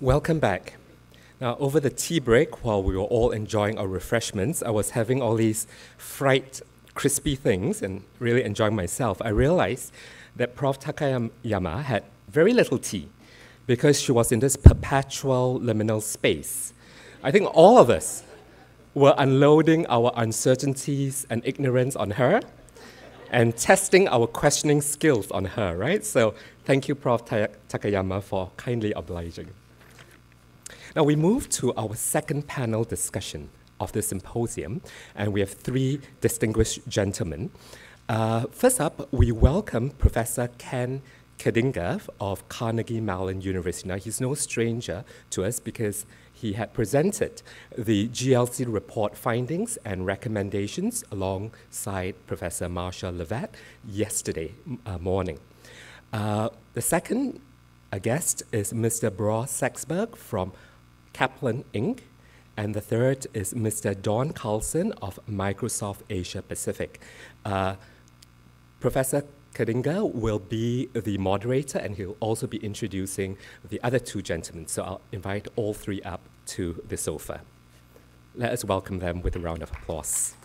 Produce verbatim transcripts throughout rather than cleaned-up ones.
Welcome back. Now, over the tea break, while we were all enjoying our refreshments, I was having all these fried, crispy things and really enjoying myself. I realized that Professor Takayama had very little tea because she was in this perpetual liminal space. I think all of us were unloading our uncertainties and ignorance on her and testing our questioning skills on her, right? So thank you, Professor Takayama, for kindly obliging. Now we move to our second panel discussion of the symposium, and we have three distinguished gentlemen. Uh, first up, we welcome Professor Ken Koedinger of Carnegie Mellon University. Now he's no stranger to us because he had presented the G L C report findings and recommendations alongside Professor Marsha Levat yesterday uh, morning. Uh, the second uh, guest is Mister Bror Saxberg from Kaplan, Incorporated, and the third is Mister Don Carlson of Microsoft Asia Pacific. Uh, Professor Koedinger will be the moderator, and he'll also be introducing the other two gentlemen. So I'll invite all three up to the sofa. Let us welcome them with a round of applause.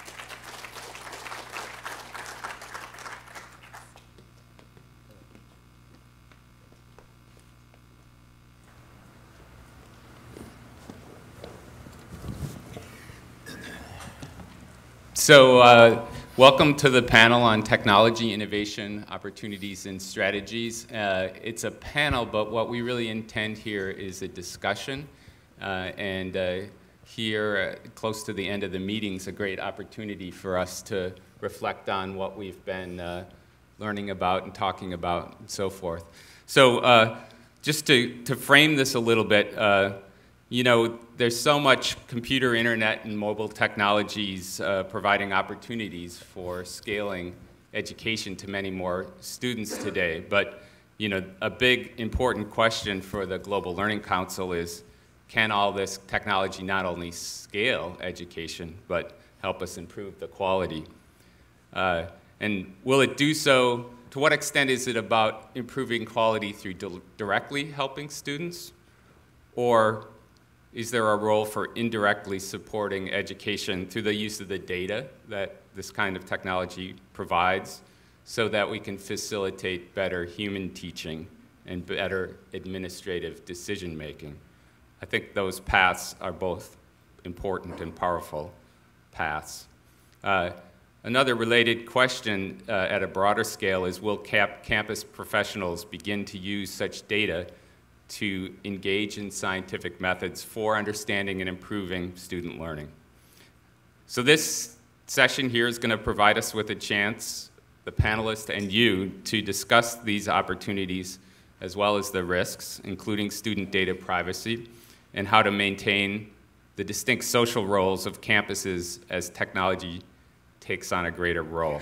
So uh, welcome to the panel on technology, innovation, opportunities, and strategies. Uh, it's a panel, but what we really intend here is a discussion. Uh, and uh, here, uh, close to the end of the meeting, is a great opportunity for us to reflect on what we've been uh, learning about and talking about and so forth. So uh, just to, to frame this a little bit, uh, you know, there's so much computer, internet, and mobile technologies uh, providing opportunities for scaling education to many more students today. But, you know, a big important question for the Global Learning Council is, can all this technology not only scale education, but help us improve the quality? Uh, and will it do so? To what extent is it about improving quality through di- directly helping students? Or is there a role for indirectly supporting education through the use of the data that this kind of technology provides so that we can facilitate better human teaching and better administrative decision making? I think those paths are both important and powerful paths. Uh, another related question uh, at a broader scale is, will cap campus professionals begin to use such data to engage in scientific methods for understanding and improving student learning? So this session here is going to provide us with a chance, the panelists and you, to discuss these opportunities as well as the risks, including student data privacy, and how to maintain the distinct social roles of campuses as technology takes on a greater role.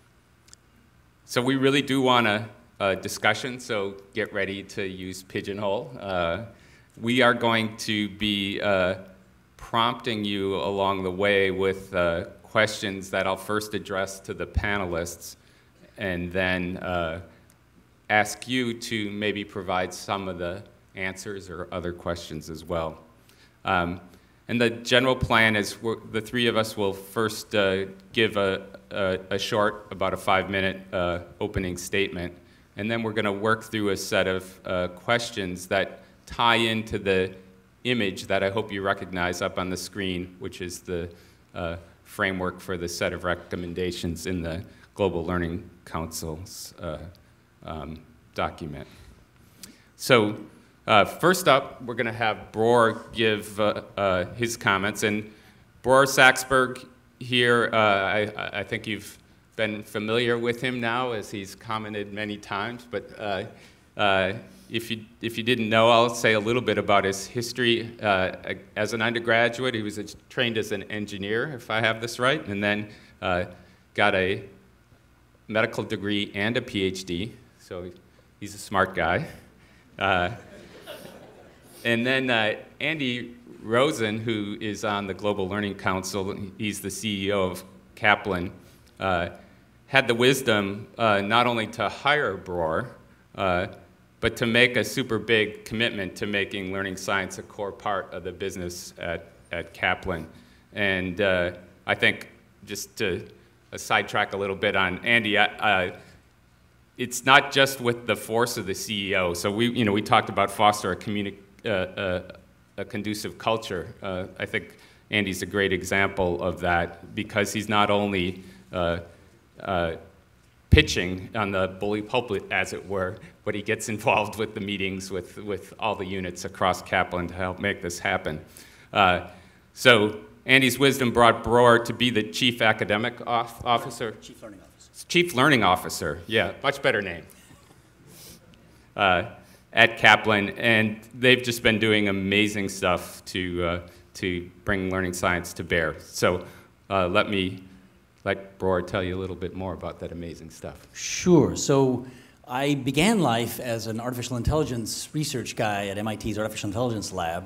So we really do want to Uh, discussion, so get ready to use Pigeonhole. Uh, we are going to be uh, prompting you along the way with uh, questions that I'll first address to the panelists and then uh, ask you to maybe provide some of the answers or other questions as well. Um, and the general plan is we're, the three of us will first uh, give a, a, a short, about a five minute uh, opening statement. And then we're going to work through a set of uh, questions that tie into the image that I hope you recognize up on the screen, which is the uh, framework for the set of recommendations in the Global Learning Council's uh, um, document. So uh, first up, we're going to have Bror give uh, uh, his comments. And Bror Saxberg here, uh, I, I think you've been familiar with him now, as he's commented many times, but uh, uh, if you if you didn't know, I'll say a little bit about his history. Uh, as an undergraduate, he was a, trained as an engineer, if I have this right, and then uh, got a medical degree and a PhD, so he's a smart guy. Uh, and then uh, Andy Rosen, who is on the Global Learning Council, he's the C E O of Kaplan, uh, had the wisdom uh, not only to hire Bror, uh, but to make a super big commitment to making learning science a core part of the business at, at Kaplan. And uh, I think, just to uh, sidetrack a little bit on Andy, uh, it's not just with the force of the C E O. So we, you know, we talked about foster a, communi uh, uh, a conducive culture. Uh, I think Andy's a great example of that, because he's not only uh, uh, pitching on the bully pulpit, as it were, but he gets involved with the meetings with, with all the units across Kaplan to help make this happen. Uh, so Andy's wisdom brought Bror to be the chief academic off officer. Chief learning officer. Chief learning officer, yeah, much better name. Uh, at Kaplan, and they've just been doing amazing stuff to, uh, to bring learning science to bear. So uh, let me let Bror tell you a little bit more about that amazing stuff. Sure. So I began life as an artificial intelligence research guy at M I T's Artificial Intelligence Lab.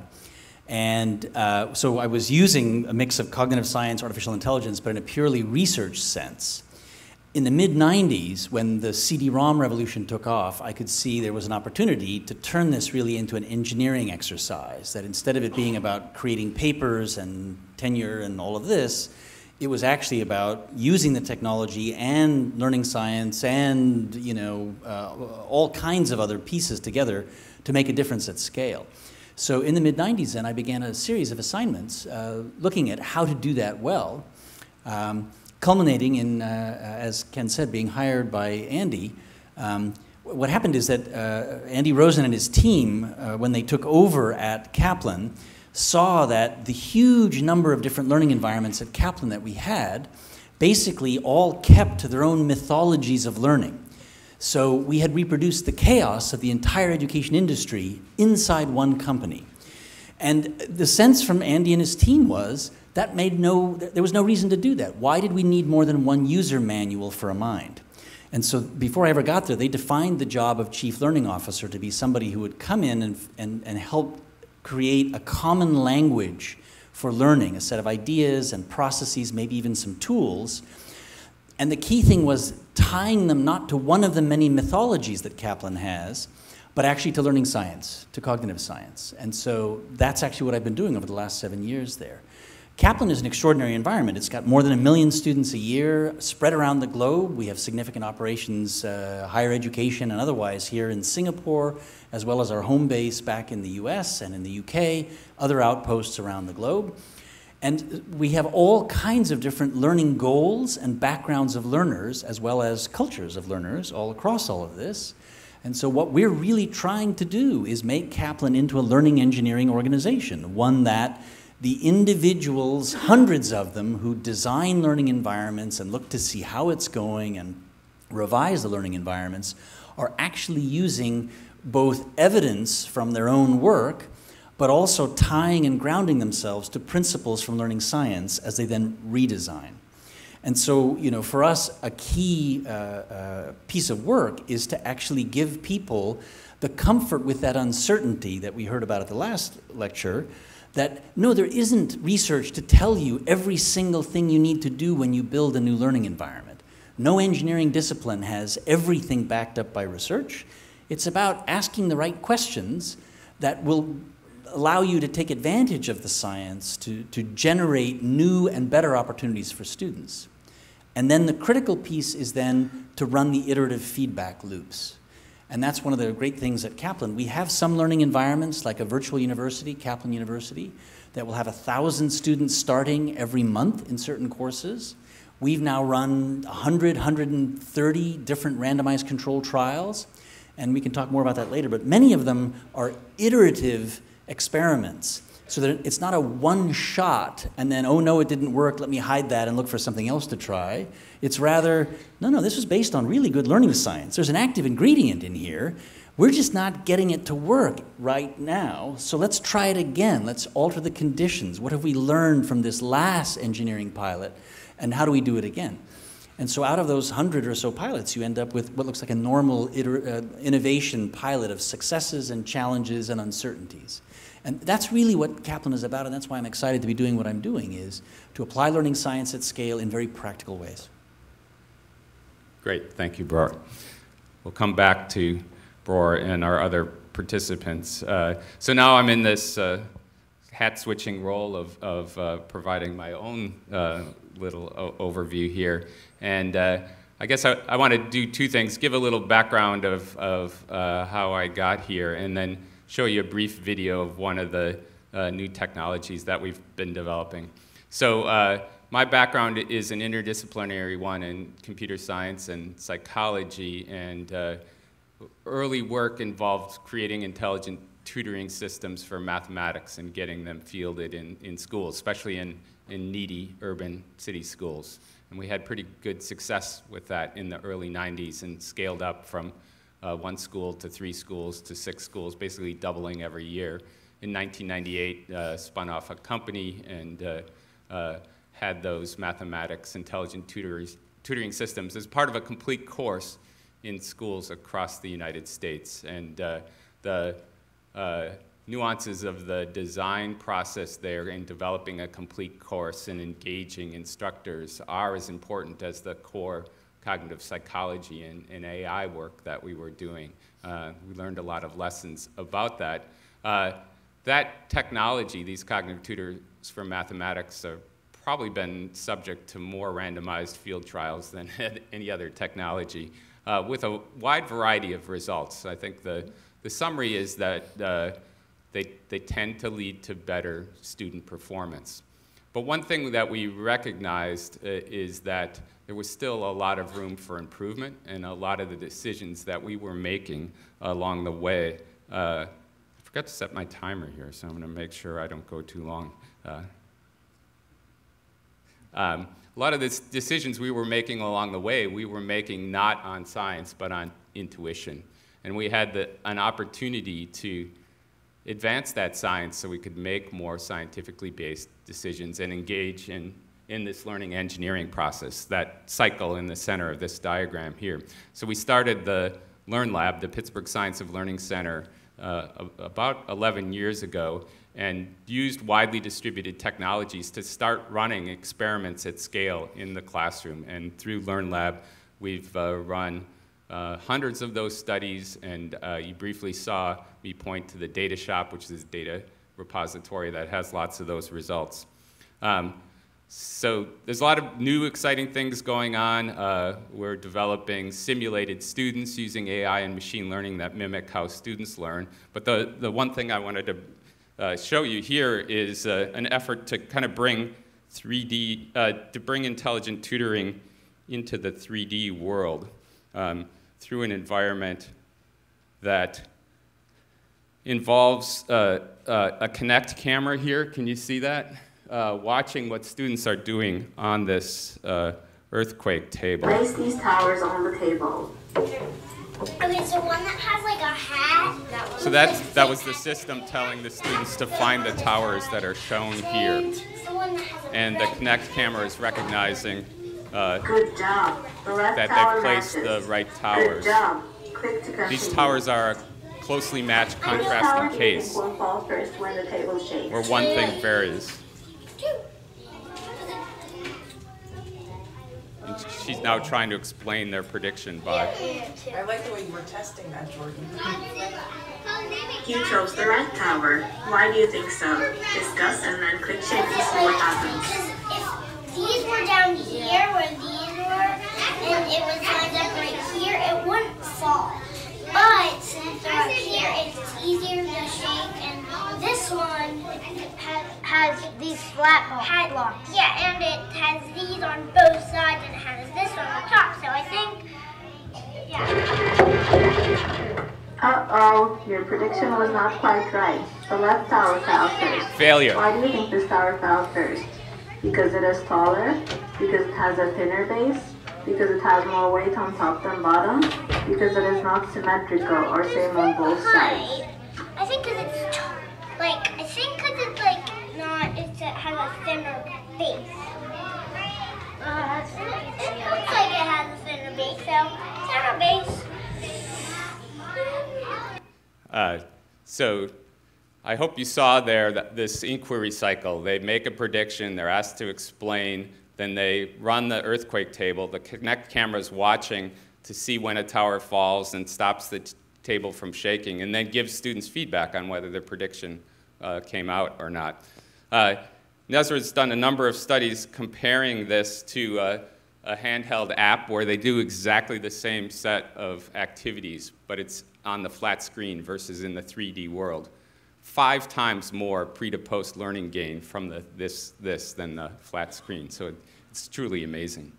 And uh, so I was using a mix of cognitive science, artificial intelligence, but in a purely research sense. In the mid nineties, when the C D ROM revolution took off, I could see there was an opportunity to turn this really into an engineering exercise, that instead of it being about creating papers and tenure and all of this, it was actually about using the technology and learning science and, you know, uh, all kinds of other pieces together to make a difference at scale. So in the mid nineties, then, I began a series of assignments uh, looking at how to do that well. Um, culminating in, uh, as Ken said, being hired by Andy. Um, what happened is that uh, Andy Rosen and his team, uh, when they took over at Kaplan, saw that the huge number of different learning environments at Kaplan that we had basically all kept to their own mythologies of learning. So we had reproduced the chaos of the entire education industry inside one company. And the sense from Andy and his team was, that made no, there was no reason to do that. Why did we need more than one user manual for a mind? And so before I ever got there, they defined the job of chief learning officer to be somebody who would come in and, and, and help create a common language for learning, a set of ideas and processes, maybe even some tools. And the key thing was tying them not to one of the many mythologies that Kaplan has, but actually to learning science, to cognitive science. And so that's actually what I've been doing over the last seven years there. Kaplan is an extraordinary environment. It's got more than a million students a year spread around the globe. We have significant operations, uh, higher education and otherwise, here in Singapore, as well as our home base back in the U S and in the U K, other outposts around the globe. And we have all kinds of different learning goals and backgrounds of learners, as well as cultures of learners all across all of this. And so what we're really trying to do is make Kaplan into a learning engineering organization, one that the individuals, hundreds of them, who design learning environments and look to see how it's going and revise the learning environments, are actually using both evidence from their own work, but also tying and grounding themselves to principles from learning science as they then redesign. And so, you know, for us, a key uh, uh, piece of work is to actually give people the comfort with that uncertainty that we heard about at the last lecture, that no, there isn't research to tell you every single thing you need to do when you build a new learning environment. No engineering discipline has everything backed up by research. It's about asking the right questions that will allow you to take advantage of the science to, to generate new and better opportunities for students. And then the critical piece is then to run the iterative feedback loops. And that's one of the great things at Kaplan. We have some learning environments, like a virtual university, Kaplan University, that will have a thousand students starting every month in certain courses. We've now run one hundred, one hundred thirty different randomized controlled trials, and we can talk more about that later, but many of them are iterative experiments, so that it's not a one shot and then, oh no, it didn't work, let me hide that and look for something else to try. It's rather, no, no, this was based on really good learning science. There's an active ingredient in here. We're just not getting it to work right now, so let's try it again. Let's alter the conditions. What have we learned from this last engineering pilot, and how do we do it again? And so out of those hundred or so pilots, you end up with what looks like a normal iter- uh, innovation pilot of successes and challenges and uncertainties. And that's really what Kaplan is about, and that's why I'm excited to be doing what I'm doing, is to apply learning science at scale in very practical ways. Great, thank you, Bror. We'll come back to Bror and our other participants. Uh, so now I'm in this uh, hat-switching role of, of uh, providing my own uh, little o overview here. And uh, I guess I, I want to do two things, give a little background of, of uh, how I got here, and then show you a brief video of one of the uh, new technologies that we've been developing. So uh, my background is an interdisciplinary one in computer science and psychology, and uh, early work involved creating intelligent tutoring systems for mathematics and getting them fielded in, in schools, especially in, in needy urban city schools. And we had pretty good success with that in the early nineties and scaled up from uh, one school to three schools to six schools, basically doubling every year. In nineteen ninety-eight, uh, spun off a company and uh, uh, had those mathematics intelligent tutors, tutoring systems as part of a complete course in schools across the United States. And uh, the uh, nuances of the design process there in developing a complete course and engaging instructors are as important as the core cognitive psychology and, and A I work that we were doing. Uh, we learned a lot of lessons about that. Uh, that technology, these cognitive tutors for mathematics, have probably been subject to more randomized field trials than any other technology, uh, with a wide variety of results. I think the, the summary is that uh, They, they tend to lead to better student performance. But one thing that we recognized uh, is that there was still a lot of room for improvement, and a lot of the decisions that we were making along the way. Uh, I forgot to set my timer here, so I'm going to make sure I don't go too long. Uh, um, a lot of the decisions we were making along the way, we were making not on science, but on intuition. And we had the, an opportunity to advance that science so we could make more scientifically based decisions and engage in, in this learning engineering process, that cycle in the center of this diagram here. So we started the LearnLab, the Pittsburgh Science of Learning Center, uh, about eleven years ago, and used widely distributed technologies to start running experiments at scale in the classroom. And through LearnLab, we've uh, run Uh, hundreds of those studies, and uh, you briefly saw me point to the data shop, which is a data repository that has lots of those results. Um, so there's a lot of new exciting things going on. Uh, we're developing simulated students using A I and machine learning that mimic how students learn. But the, the one thing I wanted to uh, show you here is uh, an effort to kind of bring three D, uh, to bring intelligent tutoring into the three D world. Um, through an environment that involves uh, uh, a Kinect camera here. Can you see that? Uh, watching what students are doing on this uh, earthquake table. Place these towers on the table. Okay, so one that has like a hat. That so that's, that was the system telling the students to find the towers that are shown here. And the Kinect camera is recognizing Uh, Good job. The left that tower they've placed matches. the right towers. Good job. Click to continue. These towers are a closely matched contrasting case, will fall first when the table shakes. where one thing varies. And she's now trying to explain their prediction by. I like the way you were testing that, Jordan. He chose the right tower. Why do you think so? Discuss and then click shake to see what happens. These were down here where these were, and it was lined up right here, it wouldn't fall. But since they're up here, it's easier to shake, and this one has, has these flat blocks. Yeah, and it has these on both sides, and it has this on the top. So I think, yeah. Uh-oh, your prediction was not quite right. The left tower fell first. Failure. Why do you think this tower fell first? Because it is taller? Because it has a thinner base? Because it has more weight on top than bottom? Because it is not symmetrical or same on both sides? I think because it's, like, I think because it's, like, not, it's, it has a thinner base. Uh, it looks like it has a thinner base, so thinner base. Uh, so I hope you saw there that this inquiry cycle. They make a prediction, they're asked to explain, then they run the earthquake table. The Kinect camera is watching to see when a tower falls and stops the t table from shaking, and then gives students feedback on whether their prediction uh, came out or not. Uh, Nesr's done a number of studies comparing this to uh, a handheld app where they do exactly the same set of activities, but it's on the flat screen versus in the three D world. Five times more pre to post learning gain from the, this, this than the flat screen. So it, it's truly amazing.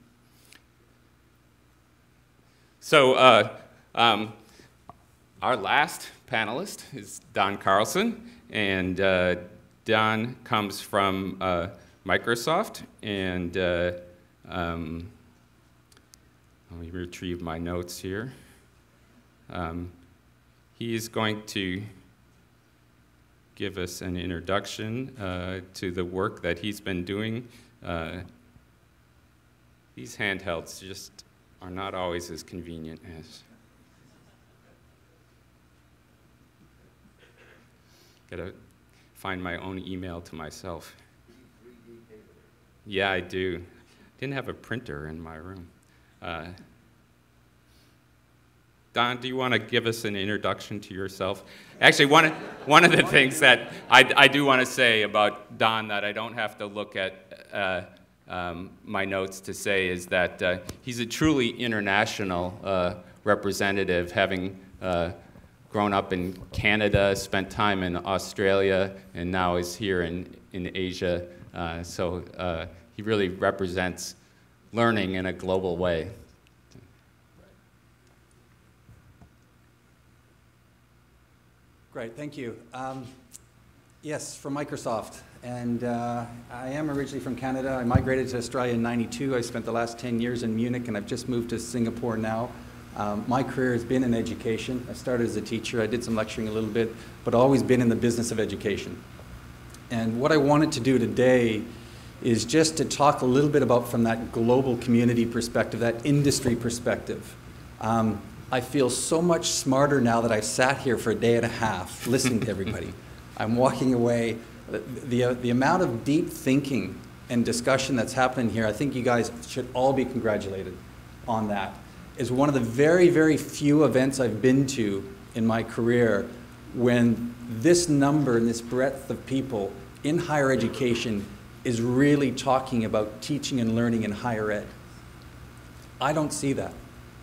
So uh, um, our last panelist is Don Carlson, and uh, Don comes from uh, Microsoft, and uh, um, let me retrieve my notes here. Um, he is going to give us an introduction uh, to the work that he's been doing. Uh, these handhelds just are not always as convenient as. Gotta find my own email to myself. Yeah, I do. Didn't have a printer in my room. Uh, Don, do you want to give us an introduction to yourself? Actually, one of, one of the things that I, I do want to say about Don that I don't have to look at uh, um, my notes to say is that uh, he's a truly international uh, representative, having uh, grown up in Canada, spent time in Australia, and now is here in, in Asia. Uh, so uh, he really represents learning in a global way. Great, thank you. Um, yes, from Microsoft. And uh, I am originally from Canada. I migrated to Australia in ninety-two. I spent the last ten years in Munich, and I've just moved to Singapore now. Um, my career has been in education. I started as a teacher. I did some lecturing a little bit, but always been in the business of education. And what I wanted to do today is just to talk a little bit about from that global community perspective, that industry perspective. Um, I feel so much smarter now that I sat here for a day and a half listening to everybody. I'm walking away. The, the, uh, the amount of deep thinking and discussion that's happening here, I think you guys should all be congratulated on that. It's one of the very, very few events I've been to in my career when this number and this breadth of people in higher education is really talking about teaching and learning in higher ed. I don't see that.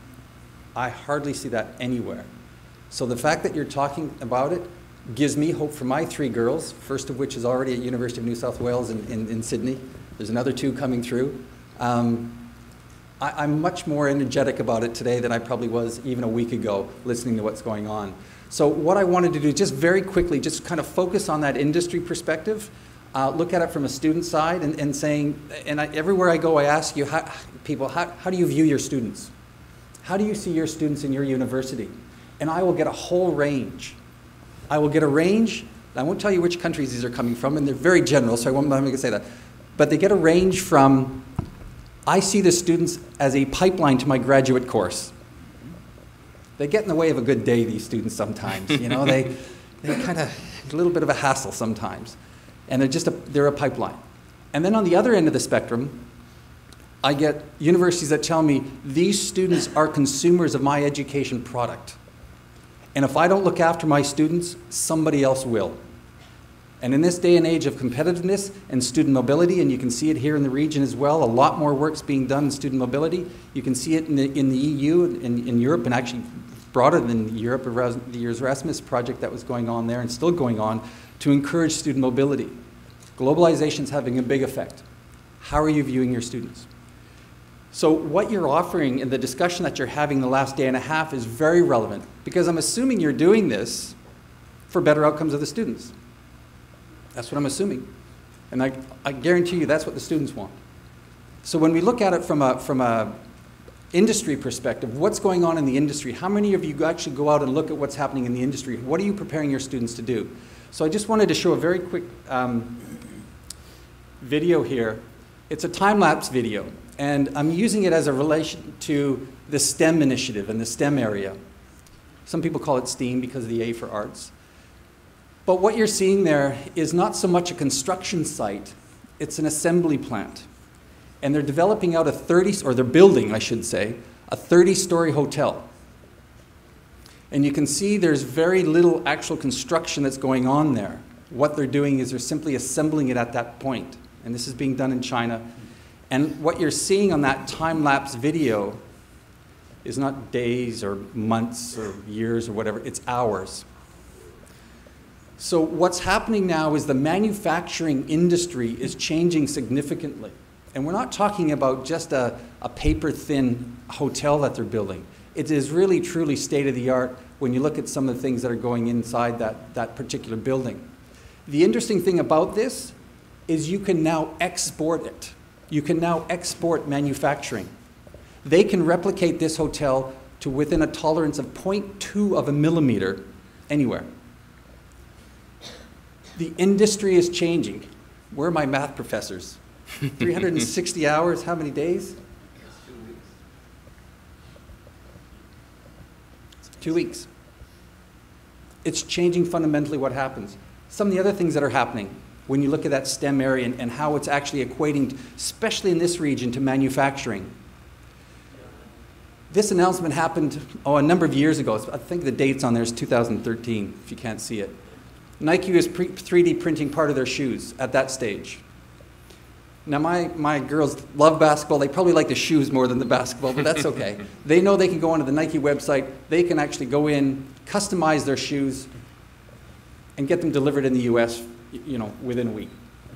I hardly see that anywhere. So the fact that you're talking about it gives me hope for my three girls, first of which is already at University of New South Wales in, in, in Sydney. There's another two coming through. Um, I, I'm much more energetic about it today than I probably was even a week ago, listening to what's going on. So what I wanted to do, just very quickly, just kind of focus on that industry perspective, uh, look at it from a student side, and, and saying, and I, everywhere I go I ask you, how, people, how, how do you view your students? How do you see your students in your university? And I will get a whole range. I will get a range, I won't tell you which countries these are coming from, and they're very general, so I won't, I'm not going to say that. But they get a range from, I see the students as a pipeline to my graduate course. They get in the way of a good day, these students, sometimes. You know, they, they kind of, a little bit of a hassle sometimes. And they're just a, they're a pipeline. And then on the other end of the spectrum, I get universities that tell me these students are consumers of my education product. And if I don't look after my students, somebody else will. And in this day and age of competitiveness and student mobility, and you can see it here in the region as well, a lot more work's being done in student mobility. You can see it in the, in the E U, in, in Europe, and actually broader than Europe, the Erasmus project that was going on there and still going on to encourage student mobility. Globalization is having a big effect. How are you viewing your students? So what you're offering in the discussion that you're having the last day and a half is very relevant, because I'm assuming you're doing this for better outcomes of the students. That's what I'm assuming. And I, I guarantee you that's what the students want. So when we look at it from a, from a industry perspective, what's going on in the industry? How many of you actually go out and look at what's happening in the industry? What are you preparing your students to do? So I just wanted to show a very quick um, video here. It's a time-lapse video. And I'm using it as a relation to the STEM initiative and the STEM area. Some people call it STEAM because of the A for arts. But what you're seeing there is not so much a construction site, it's an assembly plant. And they're developing out a thirty, or they're building, I should say, a thirty-story hotel. And you can see there's very little actual construction that's going on there. What they're doing is they're simply assembling it at that point. And this is being done in China. And what you're seeing on that time-lapse video is not days or months or years or whatever, it's hours. So what's happening now is the manufacturing industry is changing significantly. And we're not talking about just a, a paper-thin hotel that they're building. It is really, truly state-of-the-art when you look at some of the things that are going inside that, that particular building. The interesting thing about this is you can now export it. You can now export manufacturing. They can replicate this hotel to within a tolerance of zero point two of a millimeter anywhere. The industry is changing. Where are my math professors? three hundred sixty hours, how many days? Two weeks. It's changing fundamentally what happens. Some of the other things that are happening when you look at that STEM area and, and how it's actually equating, especially in this region, to manufacturing. This announcement happened, oh, a number of years ago. I think the date's on there is two thousand thirteen, if you can't see it. Nike was pre three D printing part of their shoes at that stage. Now, my, my girls love basketball. They probably like the shoes more than the basketball, but that's okay. They know they can go onto the Nike website. They can actually go in, customize their shoes, and get them delivered in the U S, you know, within a week.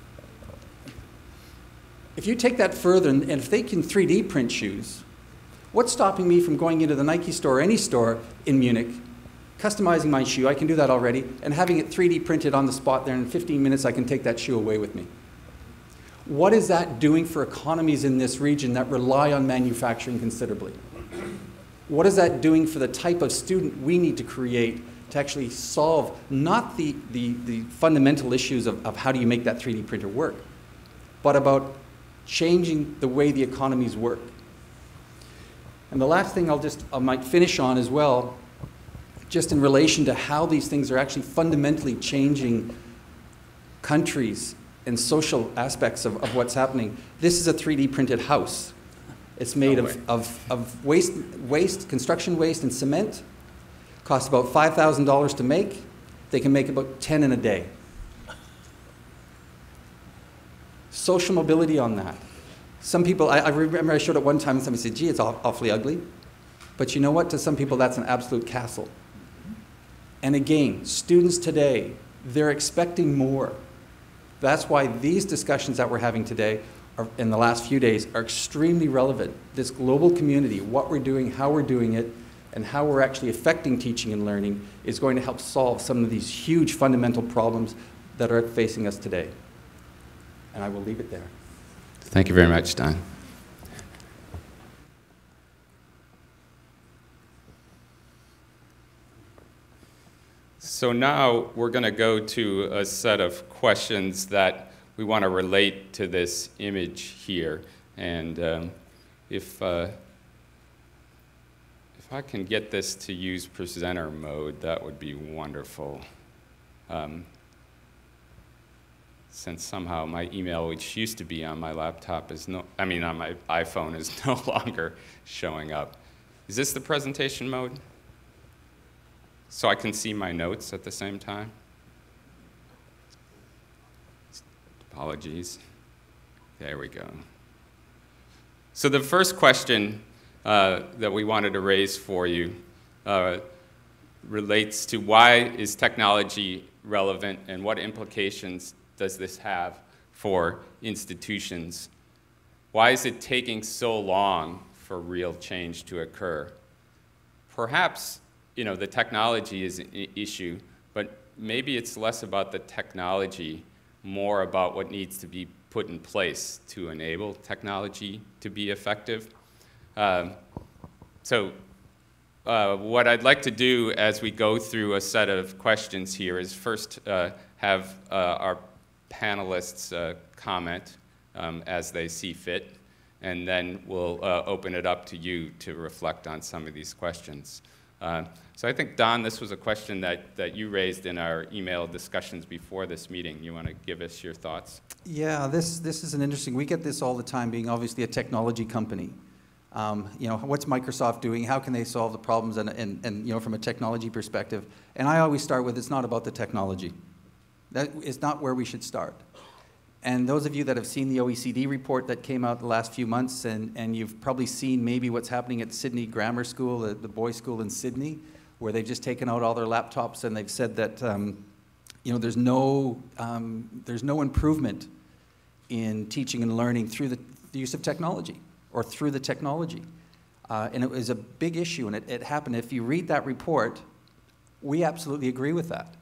If you take that further, and if they can three D print shoes, what's stopping me from going into the Nike store or any store in Munich, customizing my shoe? I can do that already, and having it three D printed on the spot there. In fifteen minutes, I can take that shoe away with me. What is that doing for economies in this region that rely on manufacturing considerably? What is that doing for the type of student we need to create to actually solve not the, the, the fundamental issues of, of how do you make that three D printer work, but about changing the way the economies work? And the last thing I'll just, I might finish on as well, just in relation to how these things are actually fundamentally changing countries and social aspects of, of what's happening. This is a three D printed house. It's made No of, of, of waste, waste, construction waste and cement. Costs about five thousand dollars to make. They can make about ten in a day. Social mobility on that. Some people, I, I remember I showed it one time and somebody said, gee, it's aw awfully ugly. But you know what? To some people, that's an absolute castle. And again, students today, they're expecting more. That's why these discussions that we're having today are, in the last few days are extremely relevant. This global community, what we're doing, how we're doing it, and how we're actually affecting teaching and learning is going to help solve some of these huge fundamental problems that are facing us today. And I will leave it there. Thank you very much, Don. So now we're going to go to a set of questions that we want to relate to this image here. And um, if, uh, if I can get this to use presenter mode, that would be wonderful. Um, since somehow my email, which used to be on my laptop, is no, I mean on my iPhone, is no longer showing up. Is this the presentation mode? So I can see my notes at the same time? Apologies. There we go. So the first question uh, that we wanted to raise for you uh, relates to why is technology relevant and what implications does this have for institutions? Why is it taking so long for real change to occur? Perhaps, you know, the technology is an issue, but maybe it's less about the technology, more about what needs to be put in place to enable technology to be effective. Um, so uh, what I'd like to do as we go through a set of questions here is first uh, have uh, our panelists uh, comment um, as they see fit, and then we'll uh, open it up to you to reflect on some of these questions. Uh, so I think, Don, this was a question that, that you raised in our email discussions before this meeting. You want to give us your thoughts? Yeah, this, this is an interesting, we get this all the time, being obviously a technology company. Um, you know, what's Microsoft doing? How can they solve the problems? And, and, and, you know, from a technology perspective. And I always start with, it's not about the technology. That is not where we should start. And those of you that have seen the O E C D report that came out the last few months, and, and you've probably seen maybe what's happening at Sydney Grammar School, the, the boys' school in Sydney, where they've just taken out all their laptops and they've said that, um, you know, there's no, um, there's no improvement in teaching and learning through the, the use of technology, or through the technology. Uh, and it was a big issue, and it, it happened. If you read that report, we absolutely agree with that.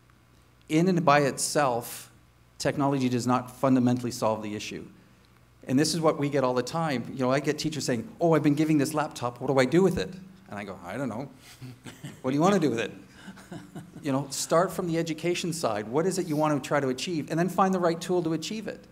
In and by itself, technology does not fundamentally solve the issue. And this is what we get all the time. You know, I get teachers saying, oh, I've been giving this laptop, what do I do with it? And I go, I don't know. What do you want to do with it? You know, start from the education side. What is it you want to try to achieve? And then find the right tool to achieve it.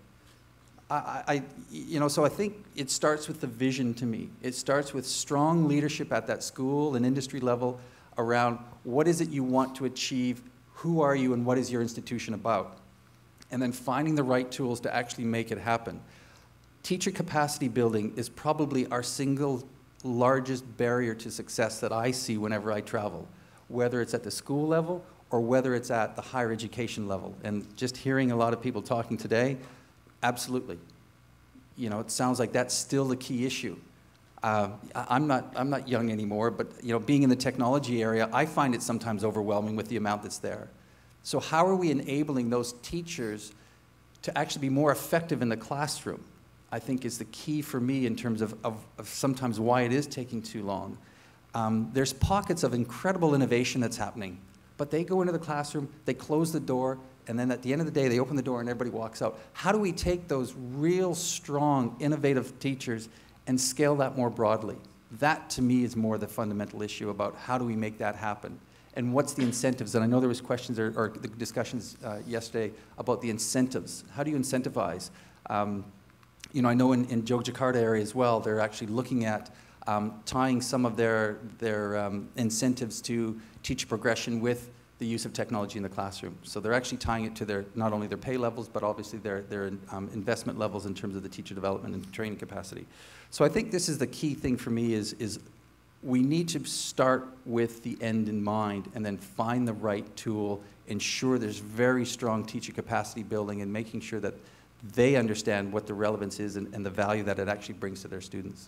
I, I, you know, so I think it starts with the vision to me. It starts with strong leadership at that school and industry level around what is it you want to achieve, who are you, and what is your institution about? And then finding the right tools to actually make it happen. Teacher capacity building is probably our single largest barrier to success that I see whenever I travel, whether it's at the school level or whether it's at the higher education level. And just hearing a lot of people talking today, absolutely. You know, it sounds like that's still the key issue. Uh, I'm not, I'm not young anymore, but you know, being in the technology area, I find it sometimes overwhelming with the amount that's there. So how are we enabling those teachers to actually be more effective in the classroom, I think is the key for me in terms of, of, of sometimes why it is taking too long. Um, there's pockets of incredible innovation that's happening, but they go into the classroom, they close the door, and then at the end of the day, they open the door and everybody walks out. How do we take those real strong, innovative teachers and scale that more broadly? That, to me, is more the fundamental issue about how do we make that happen. And what's the incentives? And I know there was questions or, or discussions uh, yesterday about the incentives. How do you incentivize? Um, you know, I know in, in Yogyakarta area as well, they're actually looking at um, tying some of their, their um, incentives to teacher progression with the use of technology in the classroom. So they're actually tying it to their, not only their pay levels, but obviously their, their um, investment levels in terms of the teacher development and training capacity. So I think this is the key thing for me is, is we need to start with the end in mind and then find the right tool, ensure there's very strong teacher capacity building and making sure that they understand what the relevance is and, and the value that it actually brings to their students.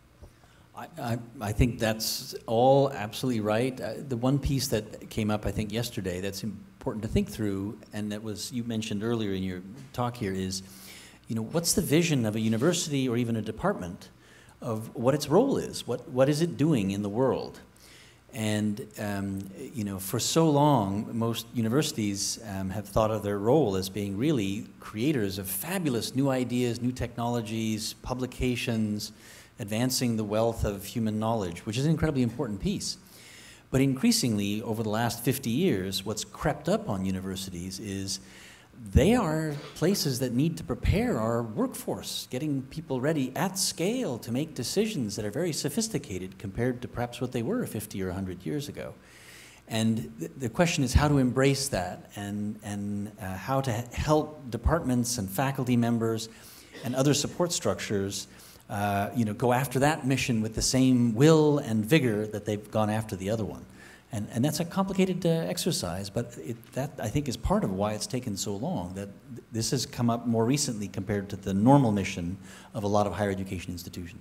I, I, I think that's all absolutely right. Uh, the one piece that came up, I think, yesterday that's important to think through, and that was, you mentioned earlier in your talk here, is, you know, what's the vision of a university or even a department of what its role is? What, what is it doing in the world? And, um, you know, for so long, most universities um, have thought of their role as being really creators of fabulous new ideas, new technologies, publications, advancing the wealth of human knowledge, which is an incredibly important piece. But increasingly, over the last fifty years, what's crept up on universities is they are places that need to prepare our workforce, getting people ready at scale to make decisions that are very sophisticated compared to perhaps what they were fifty or a hundred years ago. And th the question is how to embrace that and, and uh, how to help departments and faculty members and other support structures Uh, you know, go after that mission with the same will and vigor that they've gone after the other one. And, and that's a complicated uh, exercise, but it, that, I think, is part of why it's taken so long, that th this has come up more recently compared to the normal mission of a lot of higher education institutions.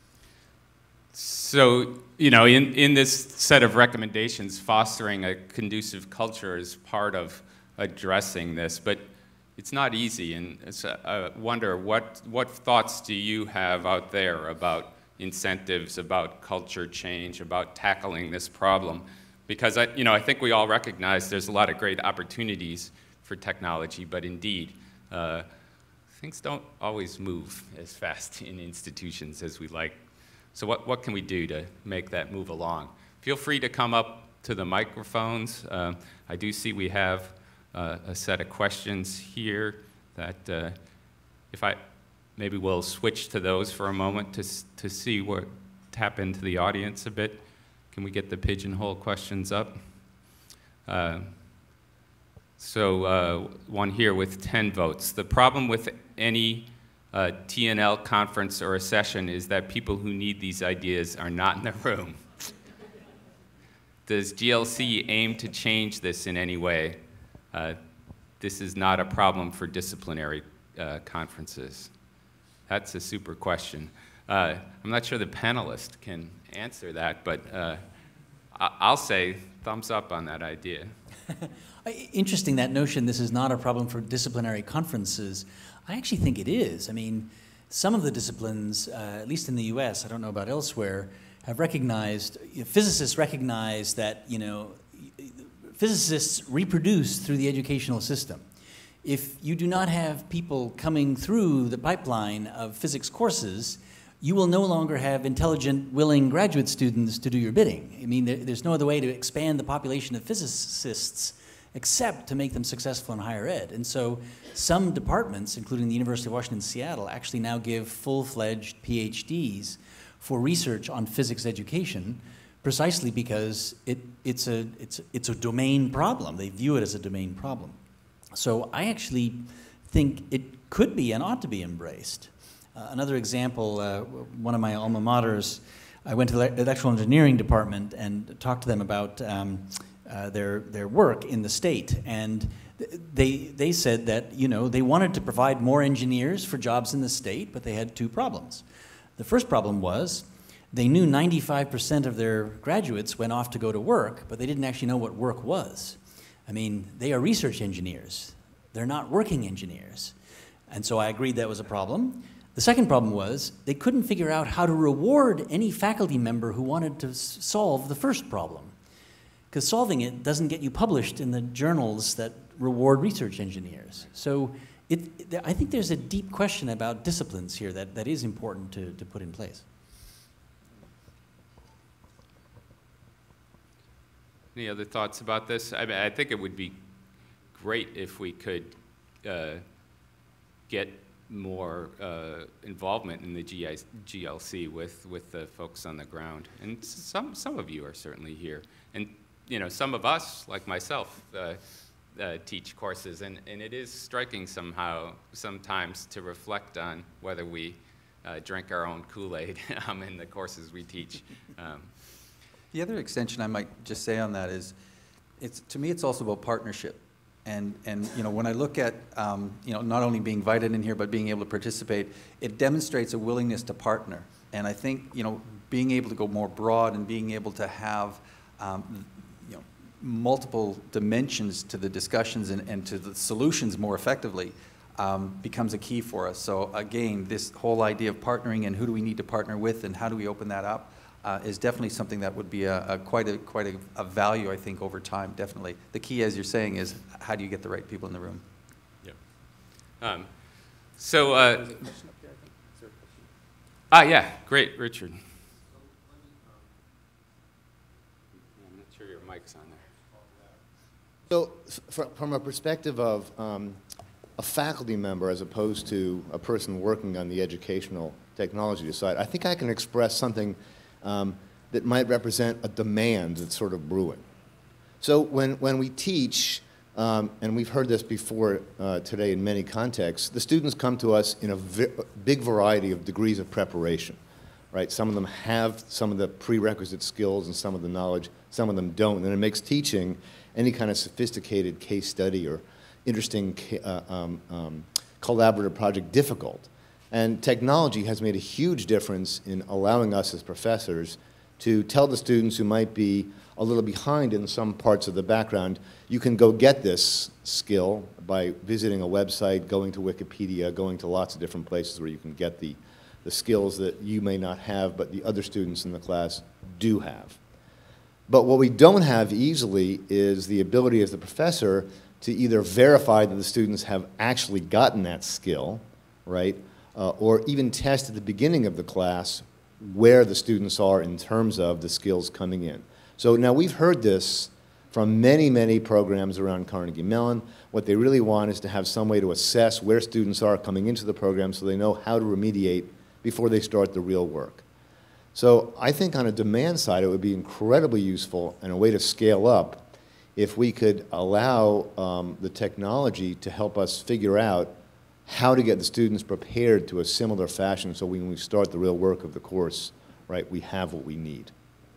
So, you know, in, in this set of recommendations, fostering a conducive culture is part of addressing this, but it's not easy, and it's, uh, I wonder what, what thoughts do you have out there about incentives, about culture change, about tackling this problem? Because I, you know, I think we all recognize there's a lot of great opportunities for technology, but indeed, uh, things don't always move as fast in institutions as we like. So what, what can we do to make that move along? Feel free to come up to the microphones. Uh, I do see we have Uh, a set of questions here that uh, if I, maybe we'll switch to those for a moment to, to see what, tap into the audience a bit. Can we get the pigeonhole questions up? Uh, so uh, one here with ten votes. The problem with any a T N L conference or a session is that people who need these ideas are not in the room. Does G L C aim to change this in any way? Uh, this is not a problem for disciplinary uh, conferences. That's a super question. Uh, I'm not sure the panelist can answer that, but uh, I I'll say thumbs up on that idea. Interesting, that notion, this is not a problem for disciplinary conferences. I actually think it is. I mean, some of the disciplines, uh, at least in the U S, I don't know about elsewhere, have recognized, you know, physicists recognize that, you know, physicists reproduce through the educational system. If you do not have people coming through the pipeline of physics courses, you will no longer have intelligent, willing graduate students to do your bidding. I mean, there, there's no other way to expand the population of physicists except to make them successful in higher ed. And so some departments, including the University of Washington, Seattle, actually now give full-fledged PhDs for research on physics education, precisely because it, it's, a, it's, it's a domain problem. They view it as a domain problem. So I actually think it could be and ought to be embraced. Uh, another example, uh, one of my alma maters, I went to the electrical engineering department and talked to them about um, uh, their, their work in the state. And they, they said that, you know, they wanted to provide more engineers for jobs in the state, but they had two problems. The first problem was they knew ninety-five percent of their graduates went off to go to work, but they didn't actually know what work was. I mean, they are research engineers. They're not working engineers. And so I agreed that was a problem. The second problem was they couldn't figure out how to reward any faculty member who wanted to s solve the first problem. Because solving it doesn't get you published in the journals that reward research engineers. So it, it, I think there's a deep question about disciplines here that, that is important to, to put in place. Any other thoughts about this? I mean, I think it would be great if we could uh, get more uh, involvement in the G L C with, with the folks on the ground. And some, some of you are certainly here. And you know, some of us, like myself, uh, uh, teach courses, and, and it is striking somehow, sometimes, to reflect on whether we uh, drink our own Kool-Aid um, in the courses we teach. Um, The other extension I might just say on that is, it's, to me, it's also about partnership. And, and you know, when I look at um, you know, not only being invited in here, but being able to participate, it demonstrates a willingness to partner. And I think, you know, being able to go more broad and being able to have um, you know, multiple dimensions to the discussions and, and to the solutions more effectively um, becomes a key for us. So again, this whole idea of partnering and who do we need to partner with and how do we open that up Uh, is definitely something that would be a, a quite, a, quite a, a value, I think, over time, definitely. The key, as you're saying, is how do you get the right people in the room? Yeah. Um, so, uh, ah, yeah, great, Richard. I'm not sure your mic's on there. So, fr from a perspective of um, a faculty member as opposed to a person working on the educational technology side, I think I can express something Um, that might represent a demand that's sort of brewing. So when, when we teach, um, and we've heard this before uh, today in many contexts, the students come to us in a vi big variety of degrees of preparation, right? Some of them have some of the prerequisite skills and some of the knowledge, some of them don't, and it makes teaching any kind of sophisticated case study or interesting uh, um, um, collaborative project difficult. And technology has made a huge difference in allowing us as professors to tell the students who might be a little behind in some parts of the background, you can go get this skill by visiting a website, going to Wikipedia, going to lots of different places where you can get the, the skills that you may not have, but the other students in the class do have. But what we don't have easily is the ability as the professor to either verify that the students have actually gotten that skill, right? Uh, or even test at the beginning of the class where the students are in terms of the skills coming in. So now we've heard this from many, many programs around Carnegie Mellon. What they really want is to have some way to assess where students are coming into the program so they know how to remediate before they start the real work. So I think on a demand side it would be incredibly useful and a way to scale up if we could allow um, the technology to help us figure out how to get the students prepared to a similar fashion so when we start the real work of the course, right, we have what we need.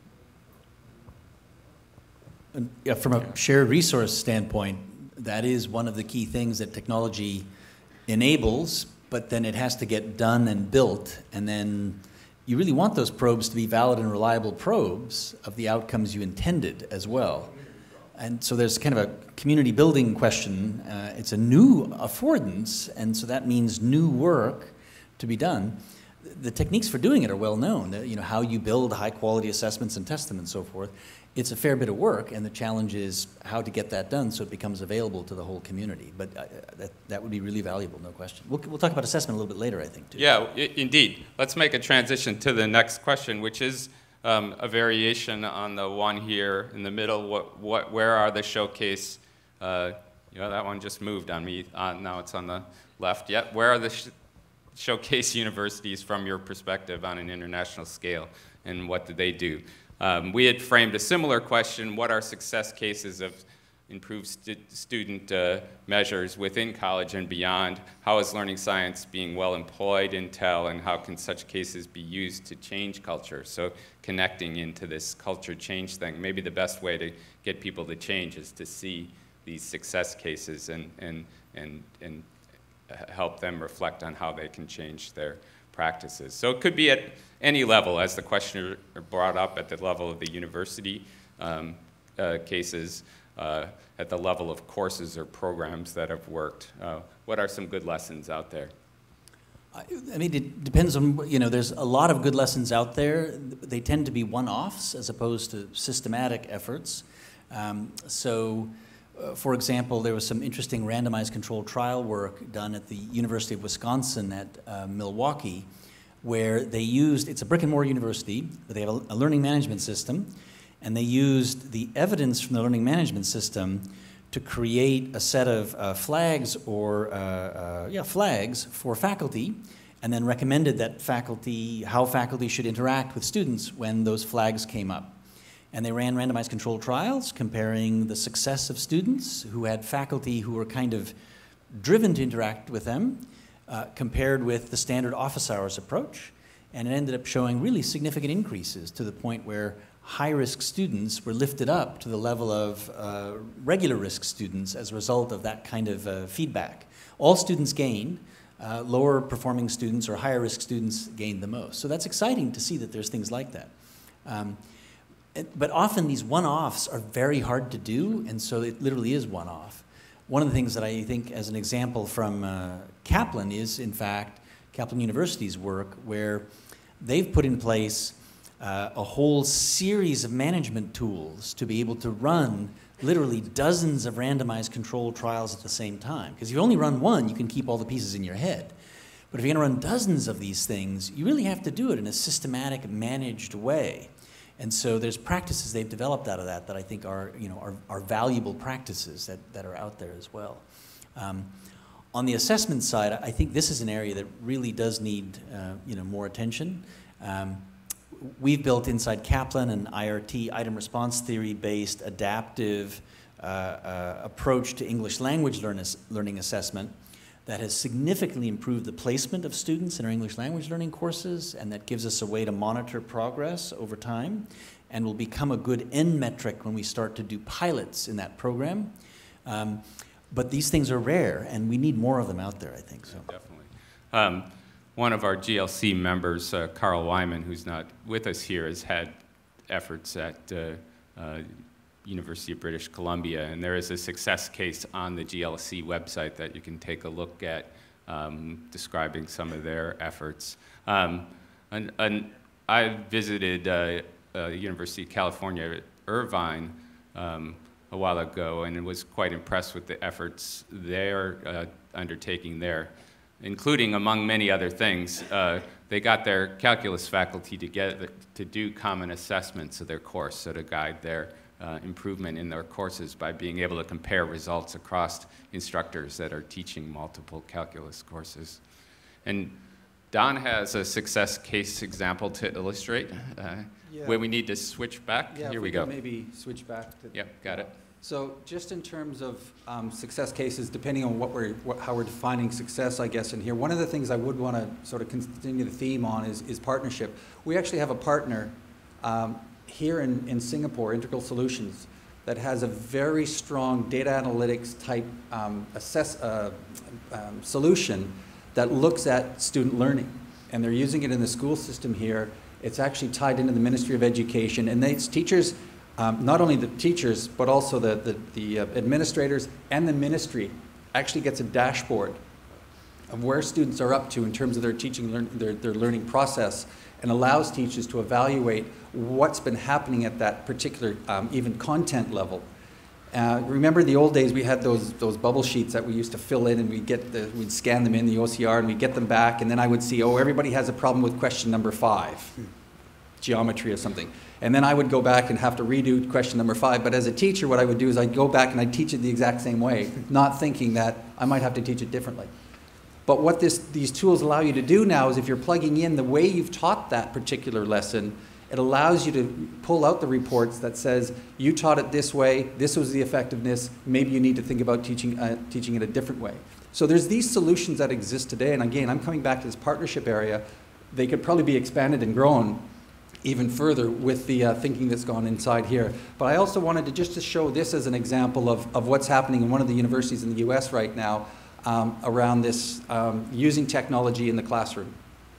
And, yeah, from a shared resource standpoint, that is one of the key things that technology enables, but then it has to get done and built, and then you really want those probes to be valid and reliable probes of the outcomes you intended as well. And so there's kind of a community building question. Uh, it's a new affordance, and so that means new work to be done. The techniques for doing it are well known. The, you know, how you build high quality assessments and test them and so forth. It's a fair bit of work, and the challenge is how to get that done so it becomes available to the whole community. But uh, that, that would be really valuable, no question. We'll, we'll talk about assessment a little bit later, I think, too. Yeah, I- indeed. Let's make a transition to the next question, which is Um, a variation on the one here in the middle. What, what, where are the showcase? Uh, you know, that one just moved on me. Uh, now it's on the left. Yep. Where are the sh showcase universities from your perspective on an international scale, and what do they do? Um, we had framed a similar question: what are success cases of improved stu student uh, measures within college and beyond? How is learning science being well employed in Tel, and how can such cases be used to change culture? So connecting into this culture change thing, maybe the best way to get people to change is to see these success cases and, and, and, and help them reflect on how they can change their practices. So it could be at any level, as the questioner brought up, at the level of the university um, uh, cases, Uh, at the level of courses or programs that have worked. Uh, what are some good lessons out there? I mean, it depends on, you know, there's a lot of good lessons out there. They tend to be one-offs as opposed to systematic efforts. Um, so, uh, for example, there was some interesting randomized controlled trial work done at the University of Wisconsin at uh, Milwaukee, where they used, it's a brick and mortar university, but they have a, a learning management system, and they used the evidence from the learning management system to create a set of uh, flags or uh, uh, yeah, flags for faculty, and then recommended that faculty, how faculty should interact with students when those flags came up. And they ran randomized controlled trials comparing the success of students who had faculty who were kind of driven to interact with them, uh, compared with the standard office hours approach. And it ended up showing really significant increases to the point where high-risk students were lifted up to the level of uh, regular-risk students as a result of that kind of uh, feedback. All students gained. Uh, lower-performing students or higher-risk students gained the most. So that's exciting to see that there's things like that. Um, it, but often these one-offs are very hard to do, and so it literally is one-off. One of the things that I think, as an example from uh, Kaplan, is, in fact, Kaplan University's work, where they've put in place Uh, a whole series of management tools to be able to run literally dozens of randomized controlled trials at the same time. Because if you only run one, you can keep all the pieces in your head. But if you're going to run dozens of these things, you really have to do it in a systematic, managed way. And so there's practices they've developed out of that that I think are, you know, are, are valuable practices that, that are out there as well. Um, on the assessment side, I think this is an area that really does need, uh, you know, more attention. Um, We've built inside Kaplan an I R T, item response theory-based adaptive uh, uh, approach to English language learn learning assessment that has significantly improved the placement of students in our English language learning courses, and that gives us a way to monitor progress over time and will become a good end metric when we start to do pilots in that program. Um, but these things are rare, and we need more of them out there, I think. So. Definitely. Um, One of our G L C members, uh, Carl Wyman, who's not with us here, has had efforts at uh, uh, University of British Columbia, and there is a success case on the G L C website that you can take a look at, um, describing some of their efforts. Um, and, and I visited uh, uh, University of California at Irvine um, a while ago, and was quite impressed with the efforts they're uh, undertaking there, including, among many other things, uh, they got their calculus faculty together to do common assessments of their course, so to guide their uh, improvement in their courses by being able to compare results across instructors that are teaching multiple calculus courses. And Don has a success case example to illustrate, uh, yeah. where we need to switch back. Yeah, Here we we go. Maybe switch back to. Yep, got it. So just in terms of um, success cases, depending on what we're, what, how we're defining success, I guess, in here, one of the things I would want to sort of continue the theme on is, is partnership. We actually have a partner um, here in, in Singapore, Integral Solutions, that has a very strong data analytics type um, assess, uh, um, solution that looks at student learning. And they're using it in the school system here. It's actually tied into the Ministry of Education. And they, teachers, um, not only the teachers, but also the, the, the uh, administrators and the ministry actually gets a dashboard of where students are up to in terms of their teaching, learn, their, their learning process, and allows teachers to evaluate what's been happening at that particular um, even content level. Uh, remember in the old days we had those, those bubble sheets that we used to fill in, and we'd, get the, we'd scan them in the O C R and we'd get them back, and then I would see, oh, everybody has a problem with question number five, geometry or something. And then I would go back and have to redo question number five. But as a teacher, what I would do is I'd go back and I'd teach it the exact same way, not thinking that I might have to teach it differently. But what this, these tools allow you to do now is if you're plugging in the way you've taught that particular lesson, it allows you to pull out the reports that says, you taught it this way, this was the effectiveness, maybe you need to think about teaching, uh, teaching it a different way. So there's these solutions that exist today, and again, I'm coming back to this partnership area. They could probably be expanded and grown even further with the uh, thinking that's gone inside here. But I also wanted to just to show this as an example of, of what's happening in one of the universities in the U S right now um, around this, um, using technology in the classroom.